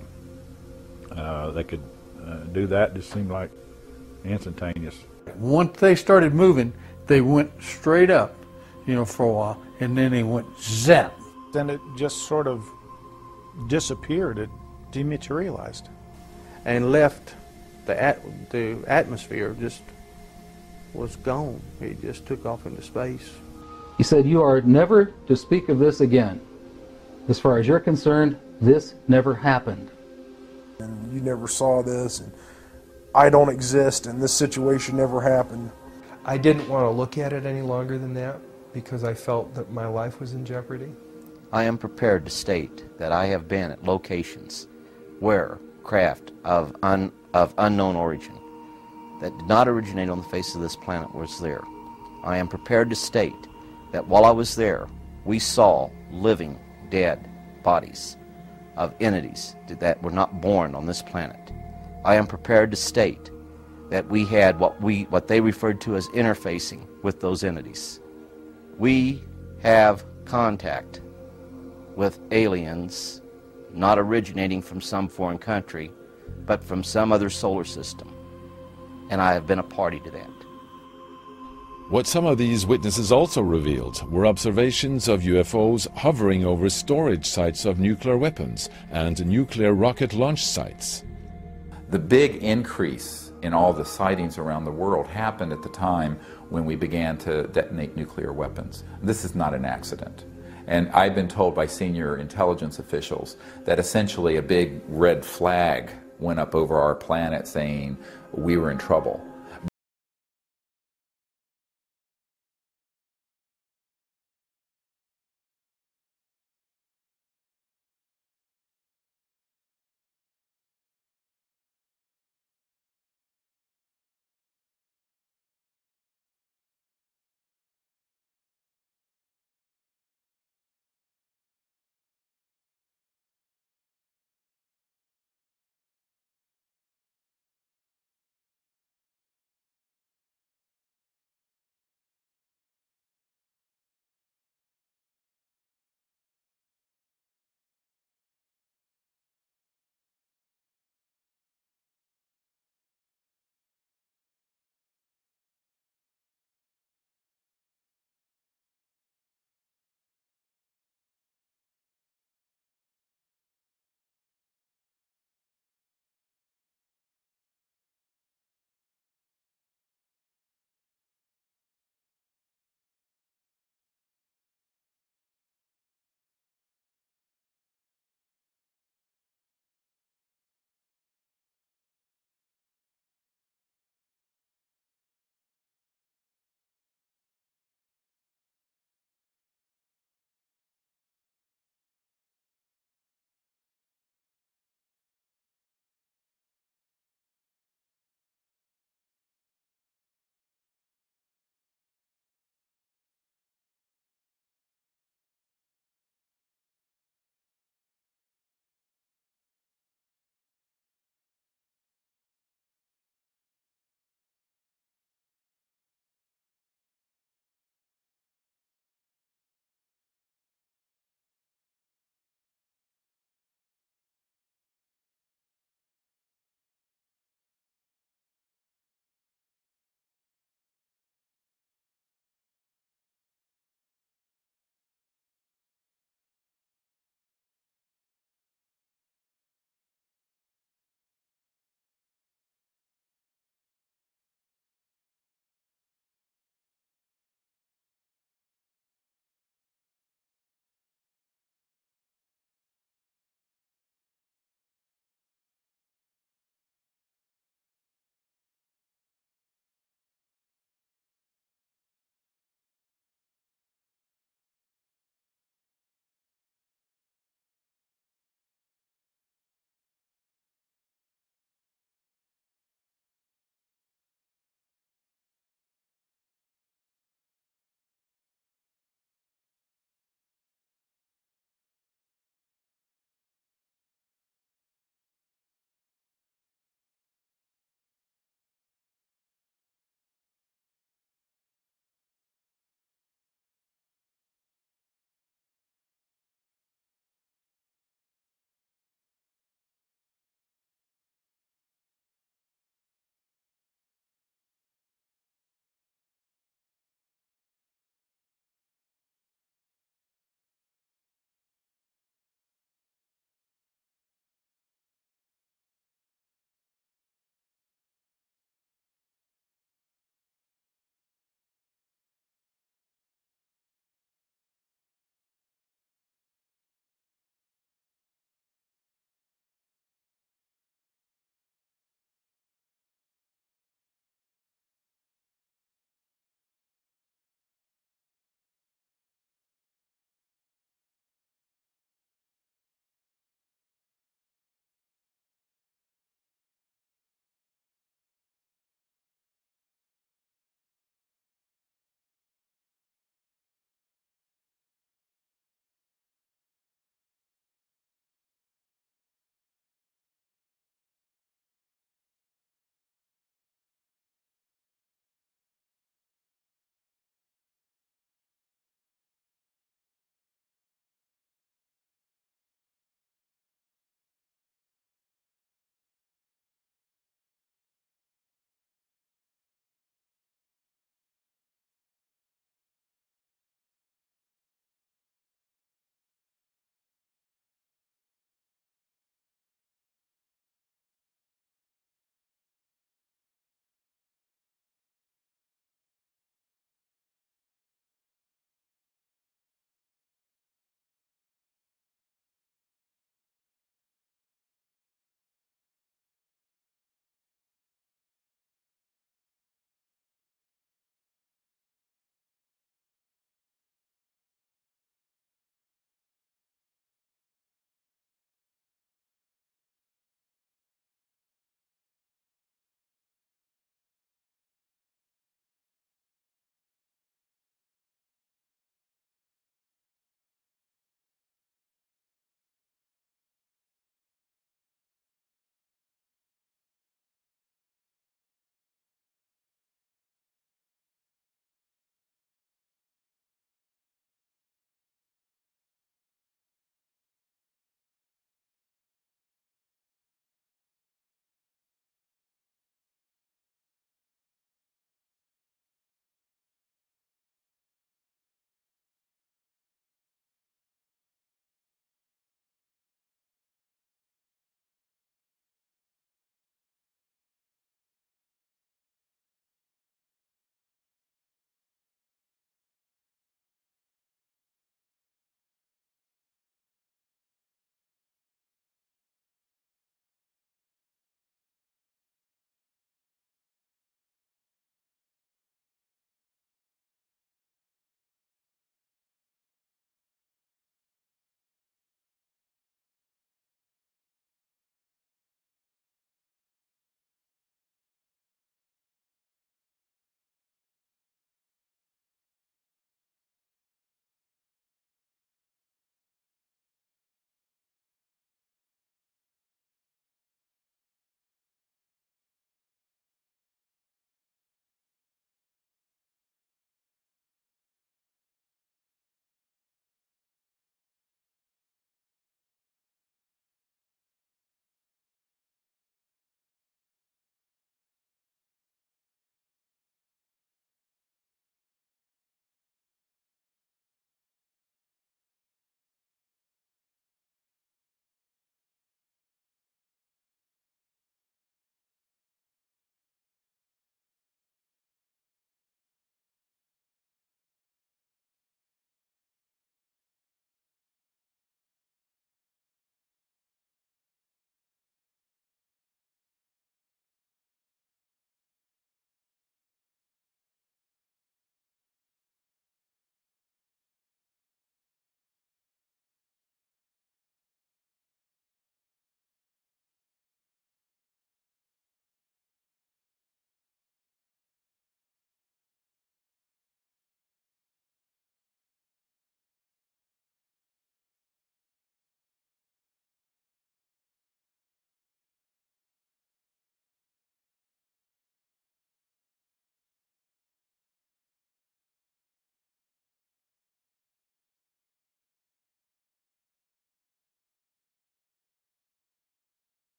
They could do that, just seemed like instantaneous. Once they started moving, they went straight up, you know, for a while, and then they went zap. Then it just sort of disappeared. It dematerialized. And left the atmosphere, just was gone. It just took off into space. He said, "You are never to speak of this again. As far as you're concerned, this never happened." And you never saw this, and I don't exist, and this situation never happened. I didn't want to look at it any longer than that because I felt that my life was in jeopardy. I am prepared to state that I have been at locations where craft of unknown origin that did not originate on the face of this planet was there. I am prepared to state that while I was there, we saw living, dead bodies of entities that were not born on this planet. I am prepared to state that we had what they referred to as interfacing with those entities. We have contact with aliens not originating from some foreign country, but from some other solar system. And I have been a party to that. What some of these witnesses also revealed were observations of UFOs hovering over storage sites of nuclear weapons and nuclear rocket launch sites. The big increase in all the sightings around the world happened at the time when we began to detonate nuclear weapons. This is not an accident. And I've been told by senior intelligence officials that essentially a big red flag went up over our planet saying we were in trouble.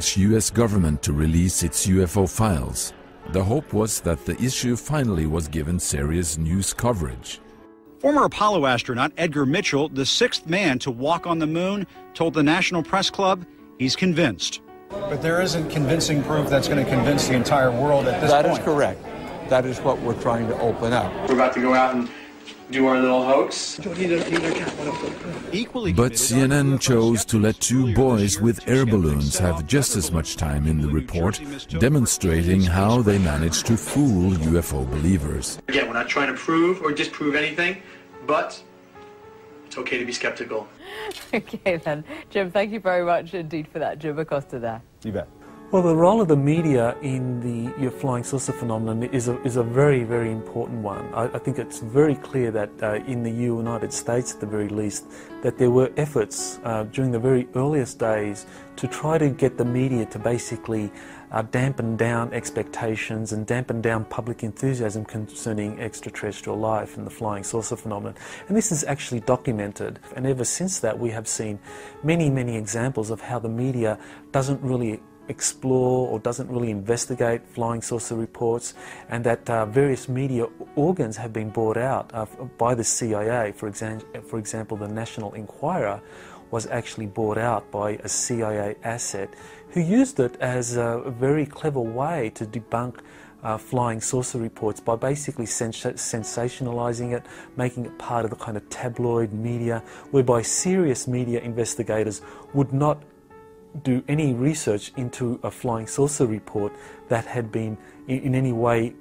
urged U.S. government to release its UFO files. The hope was that the issue finally was given serious news coverage. Former Apollo astronaut Edgar Mitchell, the sixth man to walk on the moon, told the National Press Club he's convinced. But there isn't convincing proof that's going to convince the entire world at this point. That is correct. That is what we're trying to open up. We're about to go out and do our little hoax. But CNN chose to let two boys with air balloons have just as much time in the report, demonstrating how they managed to fool UFO believers. Again, we're not trying to prove or disprove anything, but it's okay to be skeptical. Okay then. Jim, thank you very much indeed for that. Jim Acosta there. You bet. Well, the role of the media in the flying saucer phenomenon is a very, very important one. I think it's very clear that in the United States, at the very least, that there were efforts during the very earliest days to try to get the media to basically dampen down expectations and dampen down public enthusiasm concerning extraterrestrial life and the flying saucer phenomenon. And this is actually documented. And ever since that, we have seen many, many examples of how the media doesn't really explore or doesn't really investigate flying saucer reports, and that various media organs have been bought out by the CIA. For example, the National Enquirer was actually bought out by a CIA asset who used it as a very clever way to debunk flying saucer reports by basically sensationalizing it, making it part of the kind of tabloid media, whereby serious media investigators would not do any research into a flying saucer report that had been in any way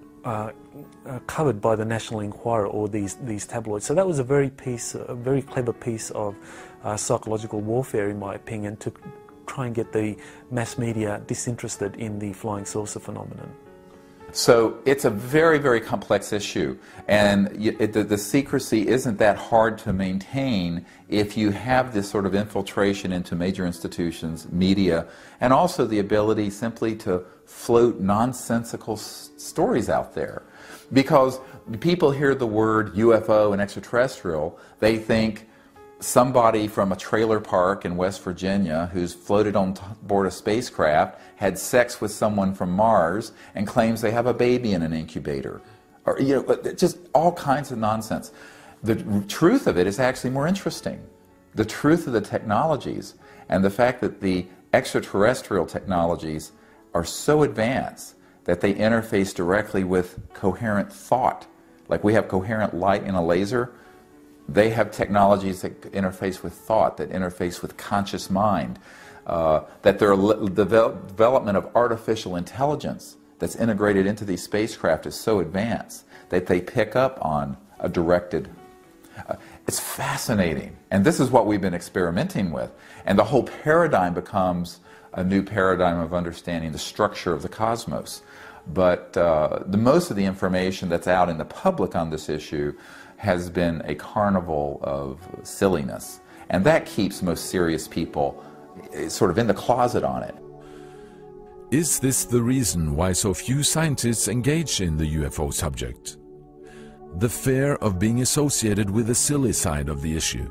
covered by the National Enquirer or these tabloids. So that was a very clever piece of psychological warfare, in my opinion, to try and get the mass media disinterested in the flying saucer phenomenon. So it's a very, very complex issue, and the secrecy isn't that hard to maintain if you have this sort of infiltration into major institutions, media, and also the ability simply to float nonsensical stories out there. Because people hear the word UFO and extraterrestrial, they think somebody from a trailer park in West Virginia who's floated on board a spacecraft had sex with someone from Mars and claims they have a baby in an incubator. Or, just all kinds of nonsense. The truth of it is actually more interesting. The truth of the technologies and the fact that the extraterrestrial technologies are so advanced that they interface directly with coherent thought. Like we have coherent light in a laser, they have technologies that interface with thought, that interface with conscious mind, that their development of artificial intelligence that's integrated into these spacecraft is so advanced that they pick up on a directed. It's fascinating, and this is what we've been experimenting with, and the whole paradigm becomes a new paradigm of understanding the structure of the cosmos. But the most of the information that's out in the public on this issue has been a carnival of silliness, and that keeps most serious people sort of in the closet on it. Is this the reason why so few scientists engage in the UFO subject? The fear of being associated with the silly side of the issue.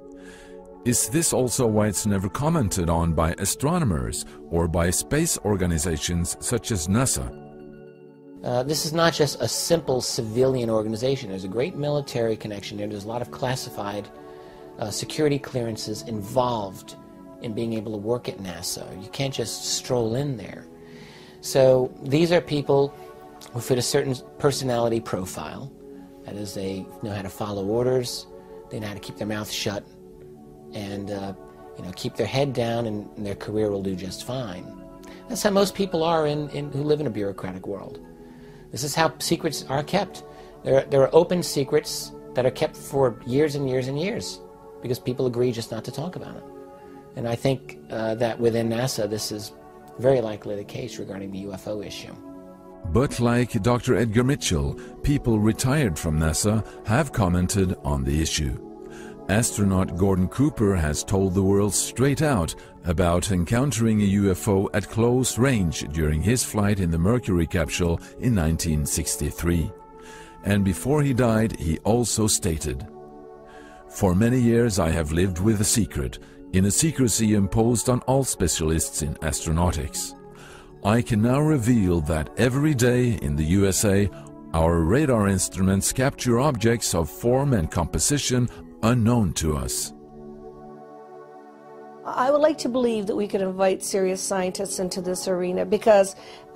Is this also why it's never commented on by astronomers or by space organizations such as NASA? This is not just a simple civilian organization. There's a great military connection there. There's a lot of classified security clearances involved in being able to work at NASA. You can't just stroll in there. So these are people who fit a certain personality profile. That is, they know how to follow orders, they know how to keep their mouth shut, and keep their head down, and their career will do just fine. That's how most people are who live in a bureaucratic world. This is how secrets are kept. There are open secrets that are kept for years and years and years because people agree just not to talk about it. And I think that within NASA, this is very likely the case regarding the UFO issue. But like Dr. Edgar Mitchell, people retired from NASA have commented on the issue. Astronaut Gordon Cooper has told the world straight out about encountering a UFO at close range during his flight in the Mercury capsule in 1963. And before he died, he also stated, "For many years I have lived with a secret. in a secrecy imposed on all specialists in astronautics. I can now reveal that every day in the USA, our radar instruments capture objects of form and composition unknown to us. I would like to believe that we could invite serious scientists into this arena because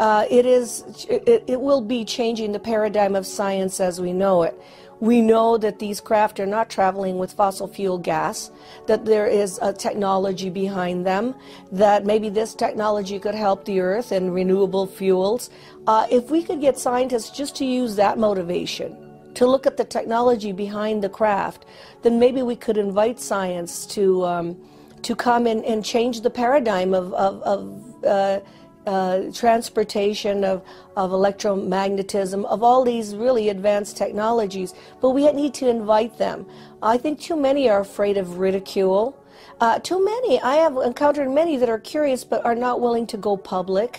it will be changing the paradigm of science as we know it. We know that these craft are not traveling with fossil fuel gas, that there is a technology behind them, that maybe this technology could help the Earth and renewable fuels. If we could get scientists just to use that motivation, to look at the technology behind the craft, then maybe we could invite science to come in and change the paradigm of transportation, of electromagnetism, of all these really advanced technologies. But we need to invite them. I think too many are afraid of ridicule. Too many. I have encountered many that are curious but are not willing to go public.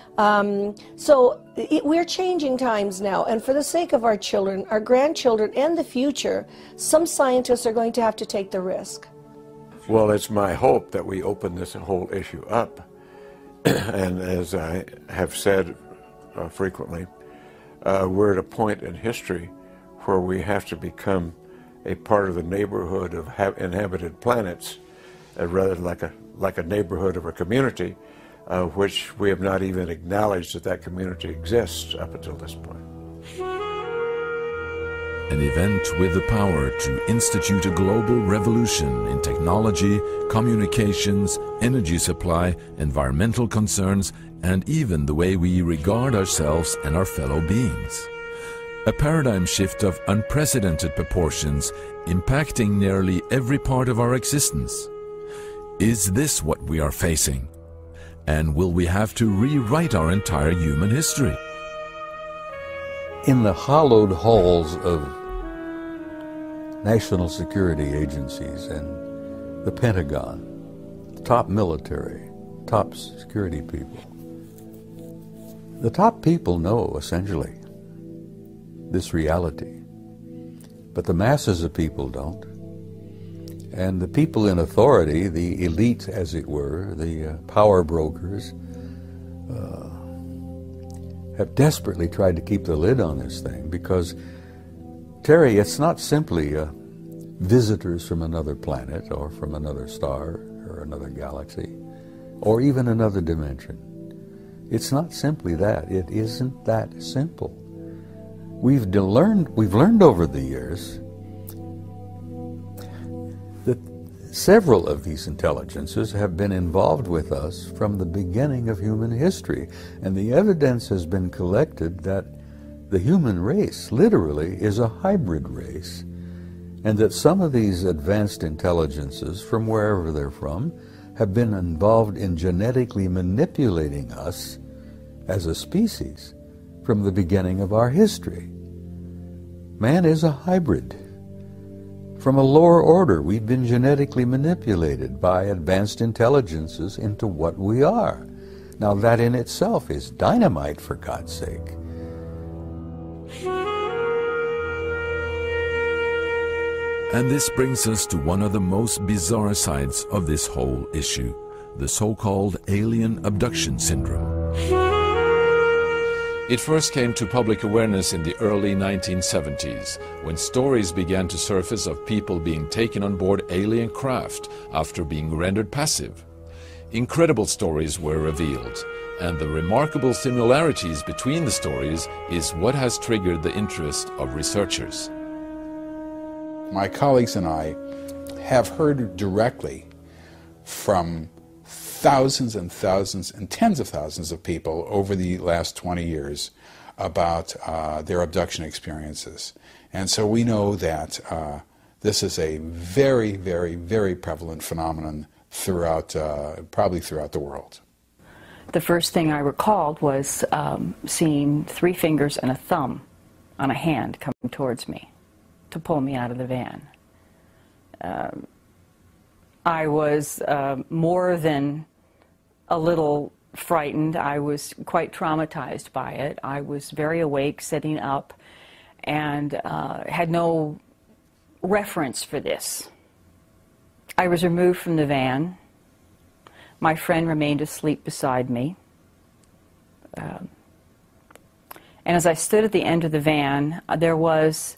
We're changing times now, and for the sake of our children, our grandchildren, and the future, some scientists are going to have to take the risk. Well, it's my hope that we open this whole issue up. And as I have said frequently, we're at a point in history where we have to become a part of the neighborhood of inhabited planets, rather than like a neighborhood of a community, which we have not even acknowledged that community exists up until this point. An event with the power to institute a global revolution in technology, communications, energy supply, environmental concerns, and even the way we regard ourselves and our fellow beings. A paradigm shift of unprecedented proportions, impacting nearly every part of our existence. Is this what we are facing? And will we have to rewrite our entire human history? In the hallowed halls of national security agencies and the Pentagon, top military, top security people, the top people know, essentially, this reality. But the masses of people don't. And the people in authority, the elite, as it were, the power brokers, have desperately tried to keep the lid on this thing because, Terry, it's not simply visitors from another planet or from another star or another galaxy or even another dimension. It's not simply that. It isn't that simple. We've learned over the years that several of these intelligences have been involved with us from the beginning of human history, and the evidence has been collected that the human race literally is a hybrid race, and that some of these advanced intelligences, from wherever they're from, have been involved in genetically manipulating us as a species from the beginning of our history. Man is a hybrid. From a lower order, we've been genetically manipulated by advanced intelligences into what we are. Now that in itself is dynamite, for God's sake. And this brings us to one of the most bizarre sides of this whole issue, the so-called alien abduction syndrome. It first came to public awareness in the early 1970s, when stories began to surface of people being taken on board alien craft after being rendered passive. Incredible stories were revealed, and the remarkable similarities between the stories is what has triggered the interest of researchers. My colleagues and I have heard directly from thousands and thousands and tens of thousands of people over the last 20 years about their abduction experiences. And so we know that this is a very, very, very prevalent phenomenon throughout, probably throughout the world. The first thing I recalled was seeing 3 fingers and a thumb on a hand coming towards me to pull me out of the van. I was more than a little frightened. I was quite traumatized by it. I was very awake, sitting up, and had no reference for this. I was removed from the van. My friend remained asleep beside me. And as I stood at the end of the van, there was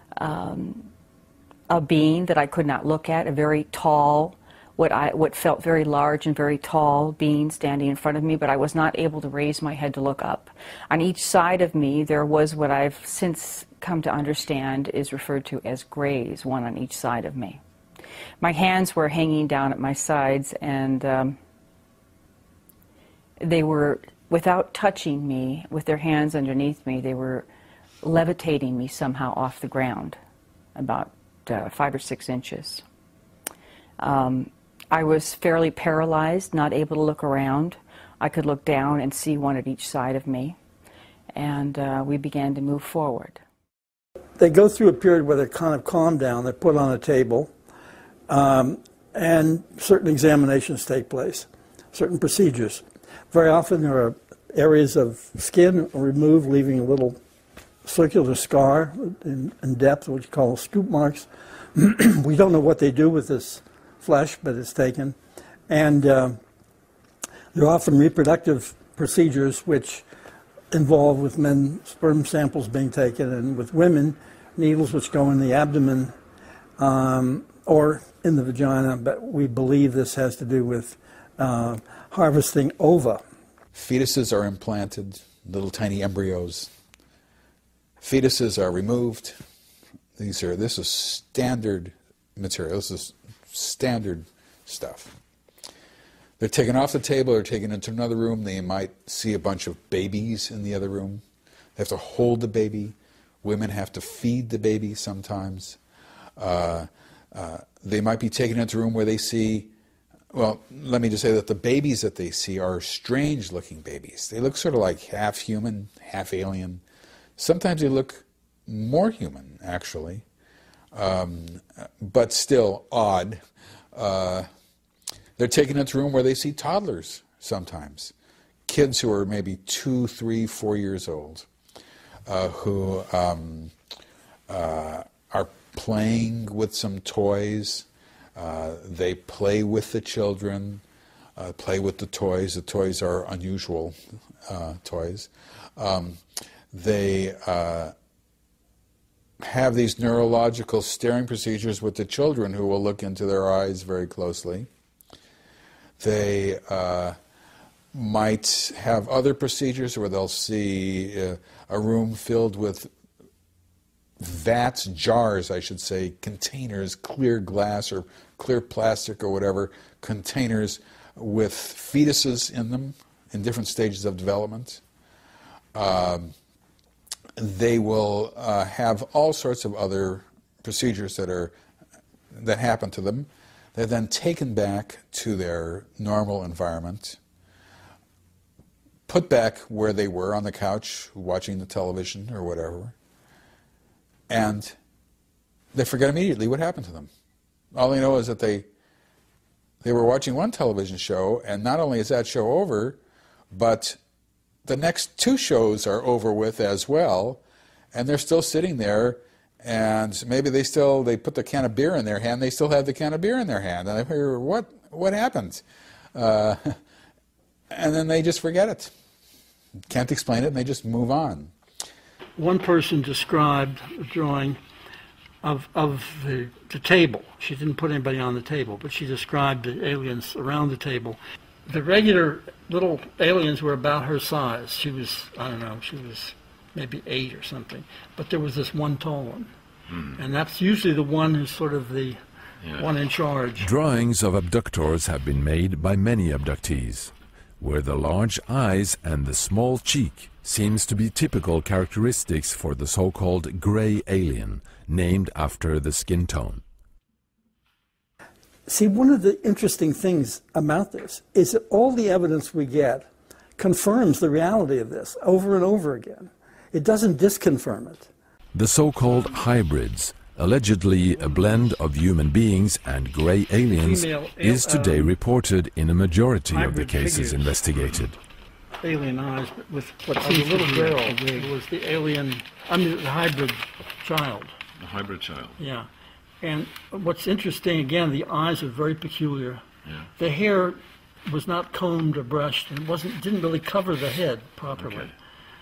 a being that I could not look at, a very tall, what felt very large and very tall being standing in front of me, but I was not able to raise my head to look up. On each side of me, there was what I've since come to understand is referred to as grays, one on each side of me. My hands were hanging down at my sides, and they were, without touching me, with their hands underneath me, they were levitating me somehow off the ground, about 5 or 6 inches. I was fairly paralyzed, not able to look around. I could look down and see one at each side of me, and we began to move forward. They go through a period where they kind of calm down, they're put on a table, and certain examinations take place, certain procedures. Very often there are areas of skin removed, leaving a little circular scar in depth, what you call scoop marks. We don't know what they do with this flesh, but it's taken. And there are often reproductive procedures which involve, with men, sperm samples being taken, and with women, needles which go in the abdomen or in the vagina, but we believe this has to do with harvesting ova. Fetuses are implanted, little tiny embryos. Fetuses are removed. This is standard material. This is standard stuff. They're taken off the table or taken into another room. They might see a bunch of babies in the other room. They have to hold the baby. Women have to feed the baby sometimes. They might be taken into a room where they see, well, let me just say that the babies that they see are strange-looking babies. They look sort of like half human, half alien. Sometimes they look more human, actually, but still odd. They're taken into a room where they see toddlers sometimes, kids who are maybe 2, 3, 4 years old, who are playing with some toys. They play with the children, play with the toys. The toys are unusual toys. They have these neurological staring procedures with the children, who will look into their eyes very closely. They might have other procedures where they'll see a room filled with vats, jars, I should say, containers, clear glass or clear plastic or whatever, containers with fetuses in them in different stages of development. They will have all sorts of other procedures that happen to them. They're then taken back to their normal environment, put back where they were on the couch watching the television or whatever, and they forget immediately what happened to them. All they know is that they were watching one television show, and not only is that show over, but the next 2 shows are over with as well, and they're still sitting there, and maybe they put the can of beer in their hand, they still have the can of beer in their hand, and I hear, what happened? And then they just forget it. Can't explain it, and they just move on. One person described a drawing of the table. She didn't put anybody on the table, but she described the aliens around the table. The regular little aliens were about her size. She was, I don't know, she was maybe 8 or something. But there was this one tall one. And that's usually the one who's sort of the one in charge. Drawings of abductors have been made by many abductees, where the large eyes and the small cheek seems to be typical characteristics for the so-called gray alien, named after the skin tone. See, one of the interesting things about this is that all the evidence we get confirms the reality of this over and over again. It doesn't disconfirm it. The so-called hybrids, allegedly a blend of human beings and gray aliens, is today reported in a majority of the cases investigated. Alien eyes, but with what seems to be a little girl. It was the alien, the hybrid child. The hybrid child. Yeah. And what's interesting, again, the eyes are very peculiar. Yeah. The hair was not combed or brushed, and didn't really cover the head properly. Okay.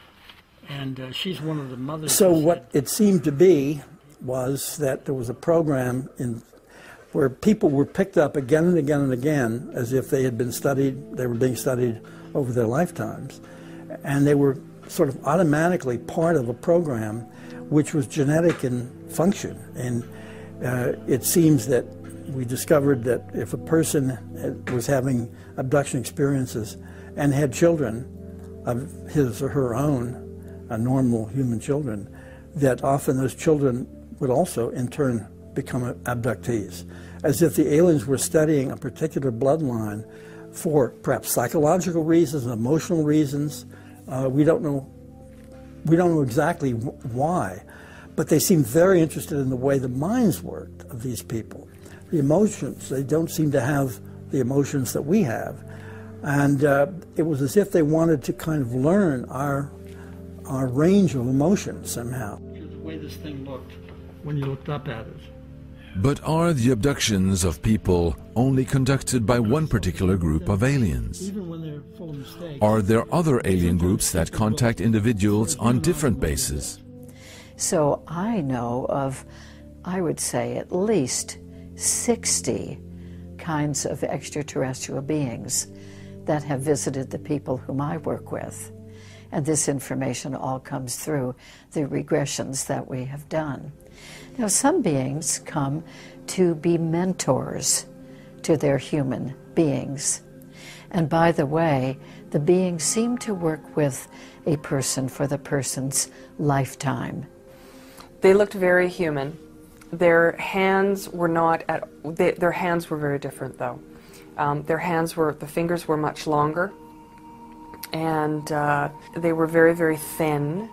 And she's one of the mothers. So what it seemed to be was that there was a program where people were picked up again and again and again as if they had been studied, they were being studied over their lifetimes. And they were sort of automatically part of a program which was genetic in function. And it seems that we discovered that if a person was having abduction experiences and had children of his or her own, normal human children, that often those children would also in turn become abductees, as if the aliens were studying a particular bloodline for perhaps psychological reasons, emotional reasons. We don't know exactly why, but they seem very interested in the way the minds worked of these people. The emotions, they don't seem to have the emotions that we have. And it was as if they wanted to kind of learn our range of emotions somehow. The way this thing looked when you looked up at it. But are the abductions of people only conducted by one particular group of aliens? Even when they're full of mistakes. Are there other alien groups that contact individuals on different bases? So I know of, I would say, at least 60 kinds of extraterrestrial beings that have visited the people whom I work with. And this information all comes through the regressions that we have done. Now, some beings come to be mentors to their human beings. And by the way, the beings seem to work with a person for the person's lifetime. They looked very human. Their hands were not their hands were very different, though. The fingers were much longer, and they were very, very thin,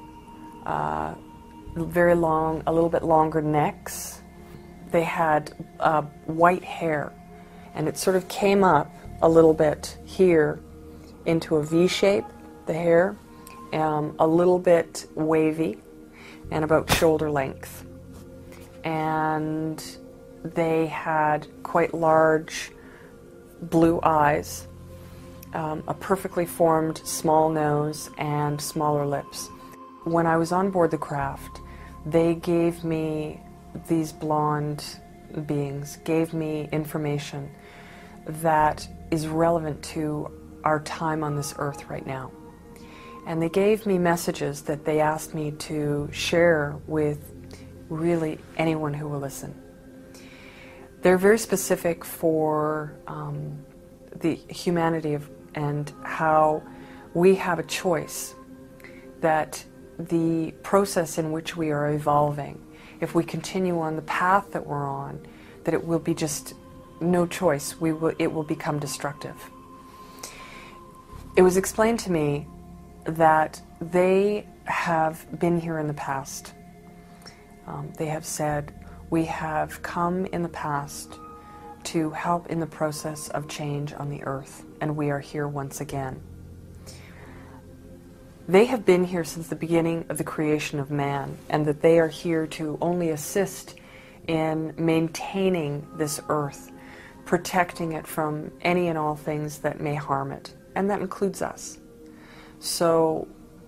very long, a little bit longer necks. They had white hair, and it sort of came up a little bit here into a V shape, the hair, a little bit wavy, and about shoulder length. And they had quite large blue eyes, a perfectly formed small nose, and smaller lips. When I was on board the craft, they gave me, these blonde beings, gave me information that is relevant to our time on this earth right now. And they gave me messages that they asked me to share with really anyone who will listen. They're very specific for the humanity and how we have a choice, that the process in which we are evolving, if we continue on the path that we're on, that it will be just no choice, it will become destructive. It was explained to me that they have been here in the past. They have said, we have come in the past to help in the process of change on the earth, and we are here once again. They have been here since the beginning of the creation of man, and that they are here to only assist in maintaining this earth, protecting it from any and all things that may harm it, and that includes us. So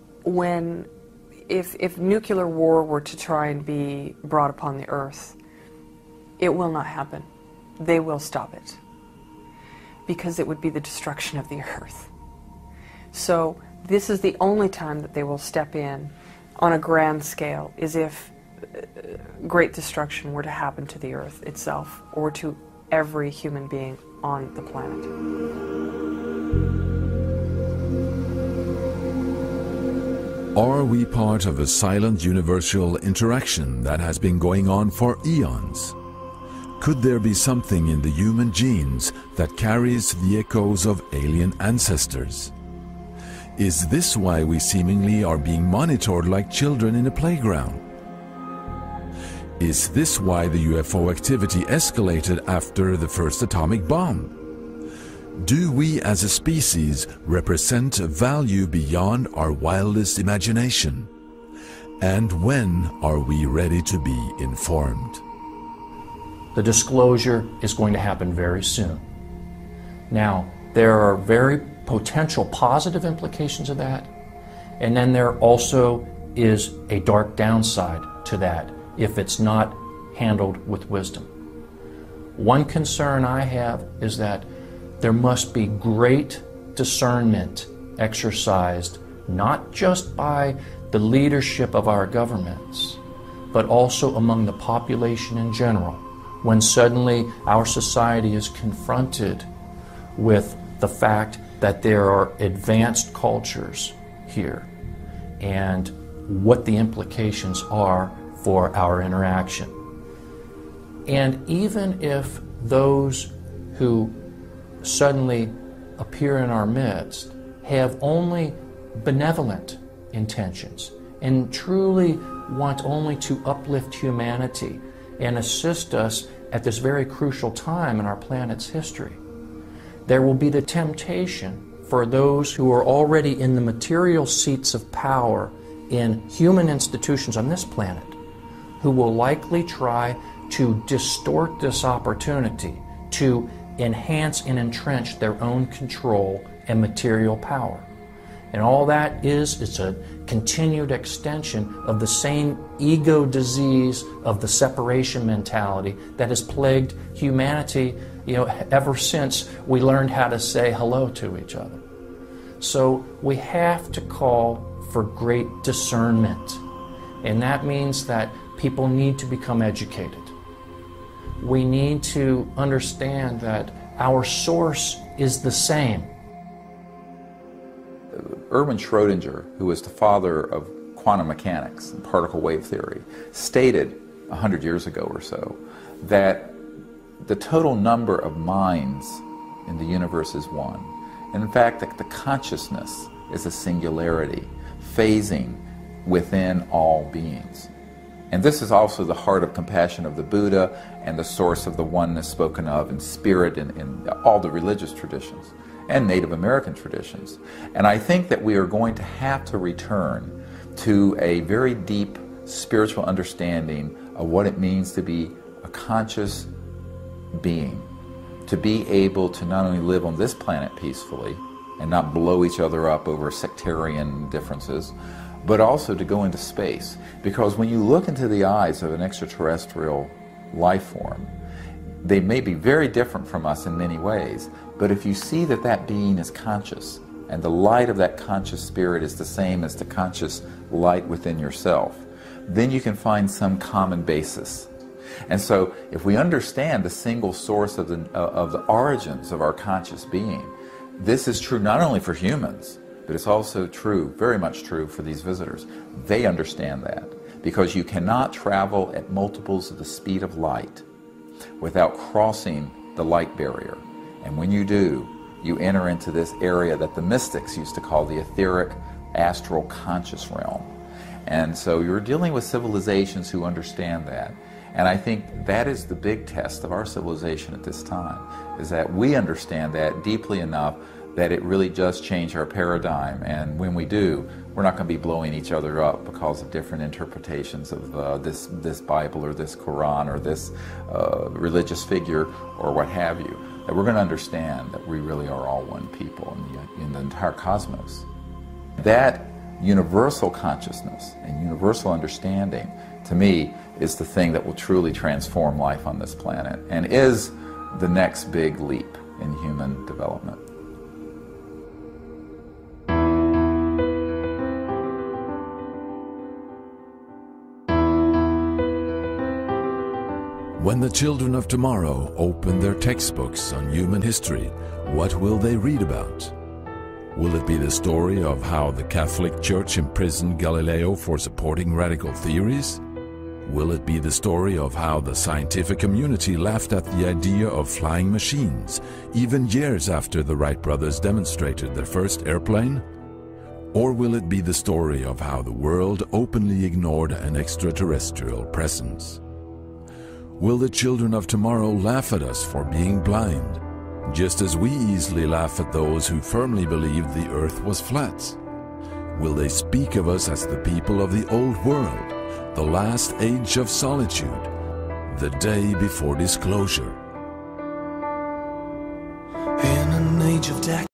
if nuclear war were to try and be brought upon the earth, it will not happen. They will stop it, because it would be the destruction of the earth. So this is the only time that they will step in on a grand scale, is if great destruction were to happen to the earth itself, or to every human being on the planet. Are we part of a silent universal interaction that has been going on for eons? Could there be something in the human genes that carries the echoes of alien ancestors? Is this why we seemingly are being monitored like children in a playground? Is this why the UFO activity escalated after the first atomic bomb? Do we as a species represent a value beyond our wildest imagination? And when are we ready to be informed? the disclosure is going to happen very soon. Now, there are very potential positive implications of that, and then there also is a dark downside to that if it's not handled with wisdom. One concern I have is that there must be great discernment exercised not just by the leadership of our governments, but also among the population in general, when suddenly our society is confronted with the fact that there are advanced cultures here and what the implications are for our interaction. And even if those who suddenly appear in our midst have only benevolent intentions and truly want only to uplift humanity and assist us at this very crucial time in our planet's history, there will be the temptation for those who are already in the material seats of power in human institutions on this planet, who will likely try to distort this opportunity to enhance and entrench their own control and material power. And all that is, it's a continued extension of the same ego disease of the separation mentality that has plagued humanity, ever since we learned how to say hello to each other. So we have to call for great discernment. And that means that people need to become educated. We need to understand that our source is the same. Erwin Schrödinger, who was the father of quantum mechanics and particle wave theory, stated 100 years ago or so that the total number of minds in the universe is one. And in fact, that the consciousness is a singularity, phasing within all beings. And this is also the heart of compassion of the Buddha and the source of the oneness spoken of in spirit in all the religious traditions and Native American traditions. And I think that we are going to have to return to a very deep spiritual understanding of what it means to be a conscious being, to be able to not only live on this planet peacefully and not blow each other up over sectarian differences, but also to go into space. Because when you look into the eyes of an extraterrestrial life form, they may be very different from us in many ways, but if you see that that being is conscious, and the light of that conscious spirit is the same as the conscious light within yourself, then you can find some common basis. And so if we understand the single source of the origins of our conscious being, this is true not only for humans, but it's also true, very much true, for these visitors. They understand that, because you cannot travel at multiples of the speed of light without crossing the light barrier. And when you do, you enter into this area that the mystics used to call the etheric, astral, conscious realm. And so you're dealing with civilizations who understand that. And I think that is the big test of our civilization at this time, is that we understand that deeply enough that it really does change our paradigm. And when we do, we're not going to be blowing each other up because of different interpretations of this Bible or this Quran or this religious figure or what have you. That we're going to understand that we really are all one people in the entire cosmos. That universal consciousness and universal understanding, to me, is the thing that will truly transform life on this planet and is the next big leap in human development. When the children of tomorrow open their textbooks on human history, what will they read about? Will it be the story of how the Catholic Church imprisoned Galileo for supporting radical theories? Will it be the story of how the scientific community laughed at the idea of flying machines, even years after the Wright brothers demonstrated their first airplane? Or will it be the story of how the world openly ignored an extraterrestrial presence? Will the children of tomorrow laugh at us for being blind, just as we easily laugh at those who firmly believed the earth was flat? Will they speak of us as the people of the old world, the last age of solitude, The day before disclosure. In an age of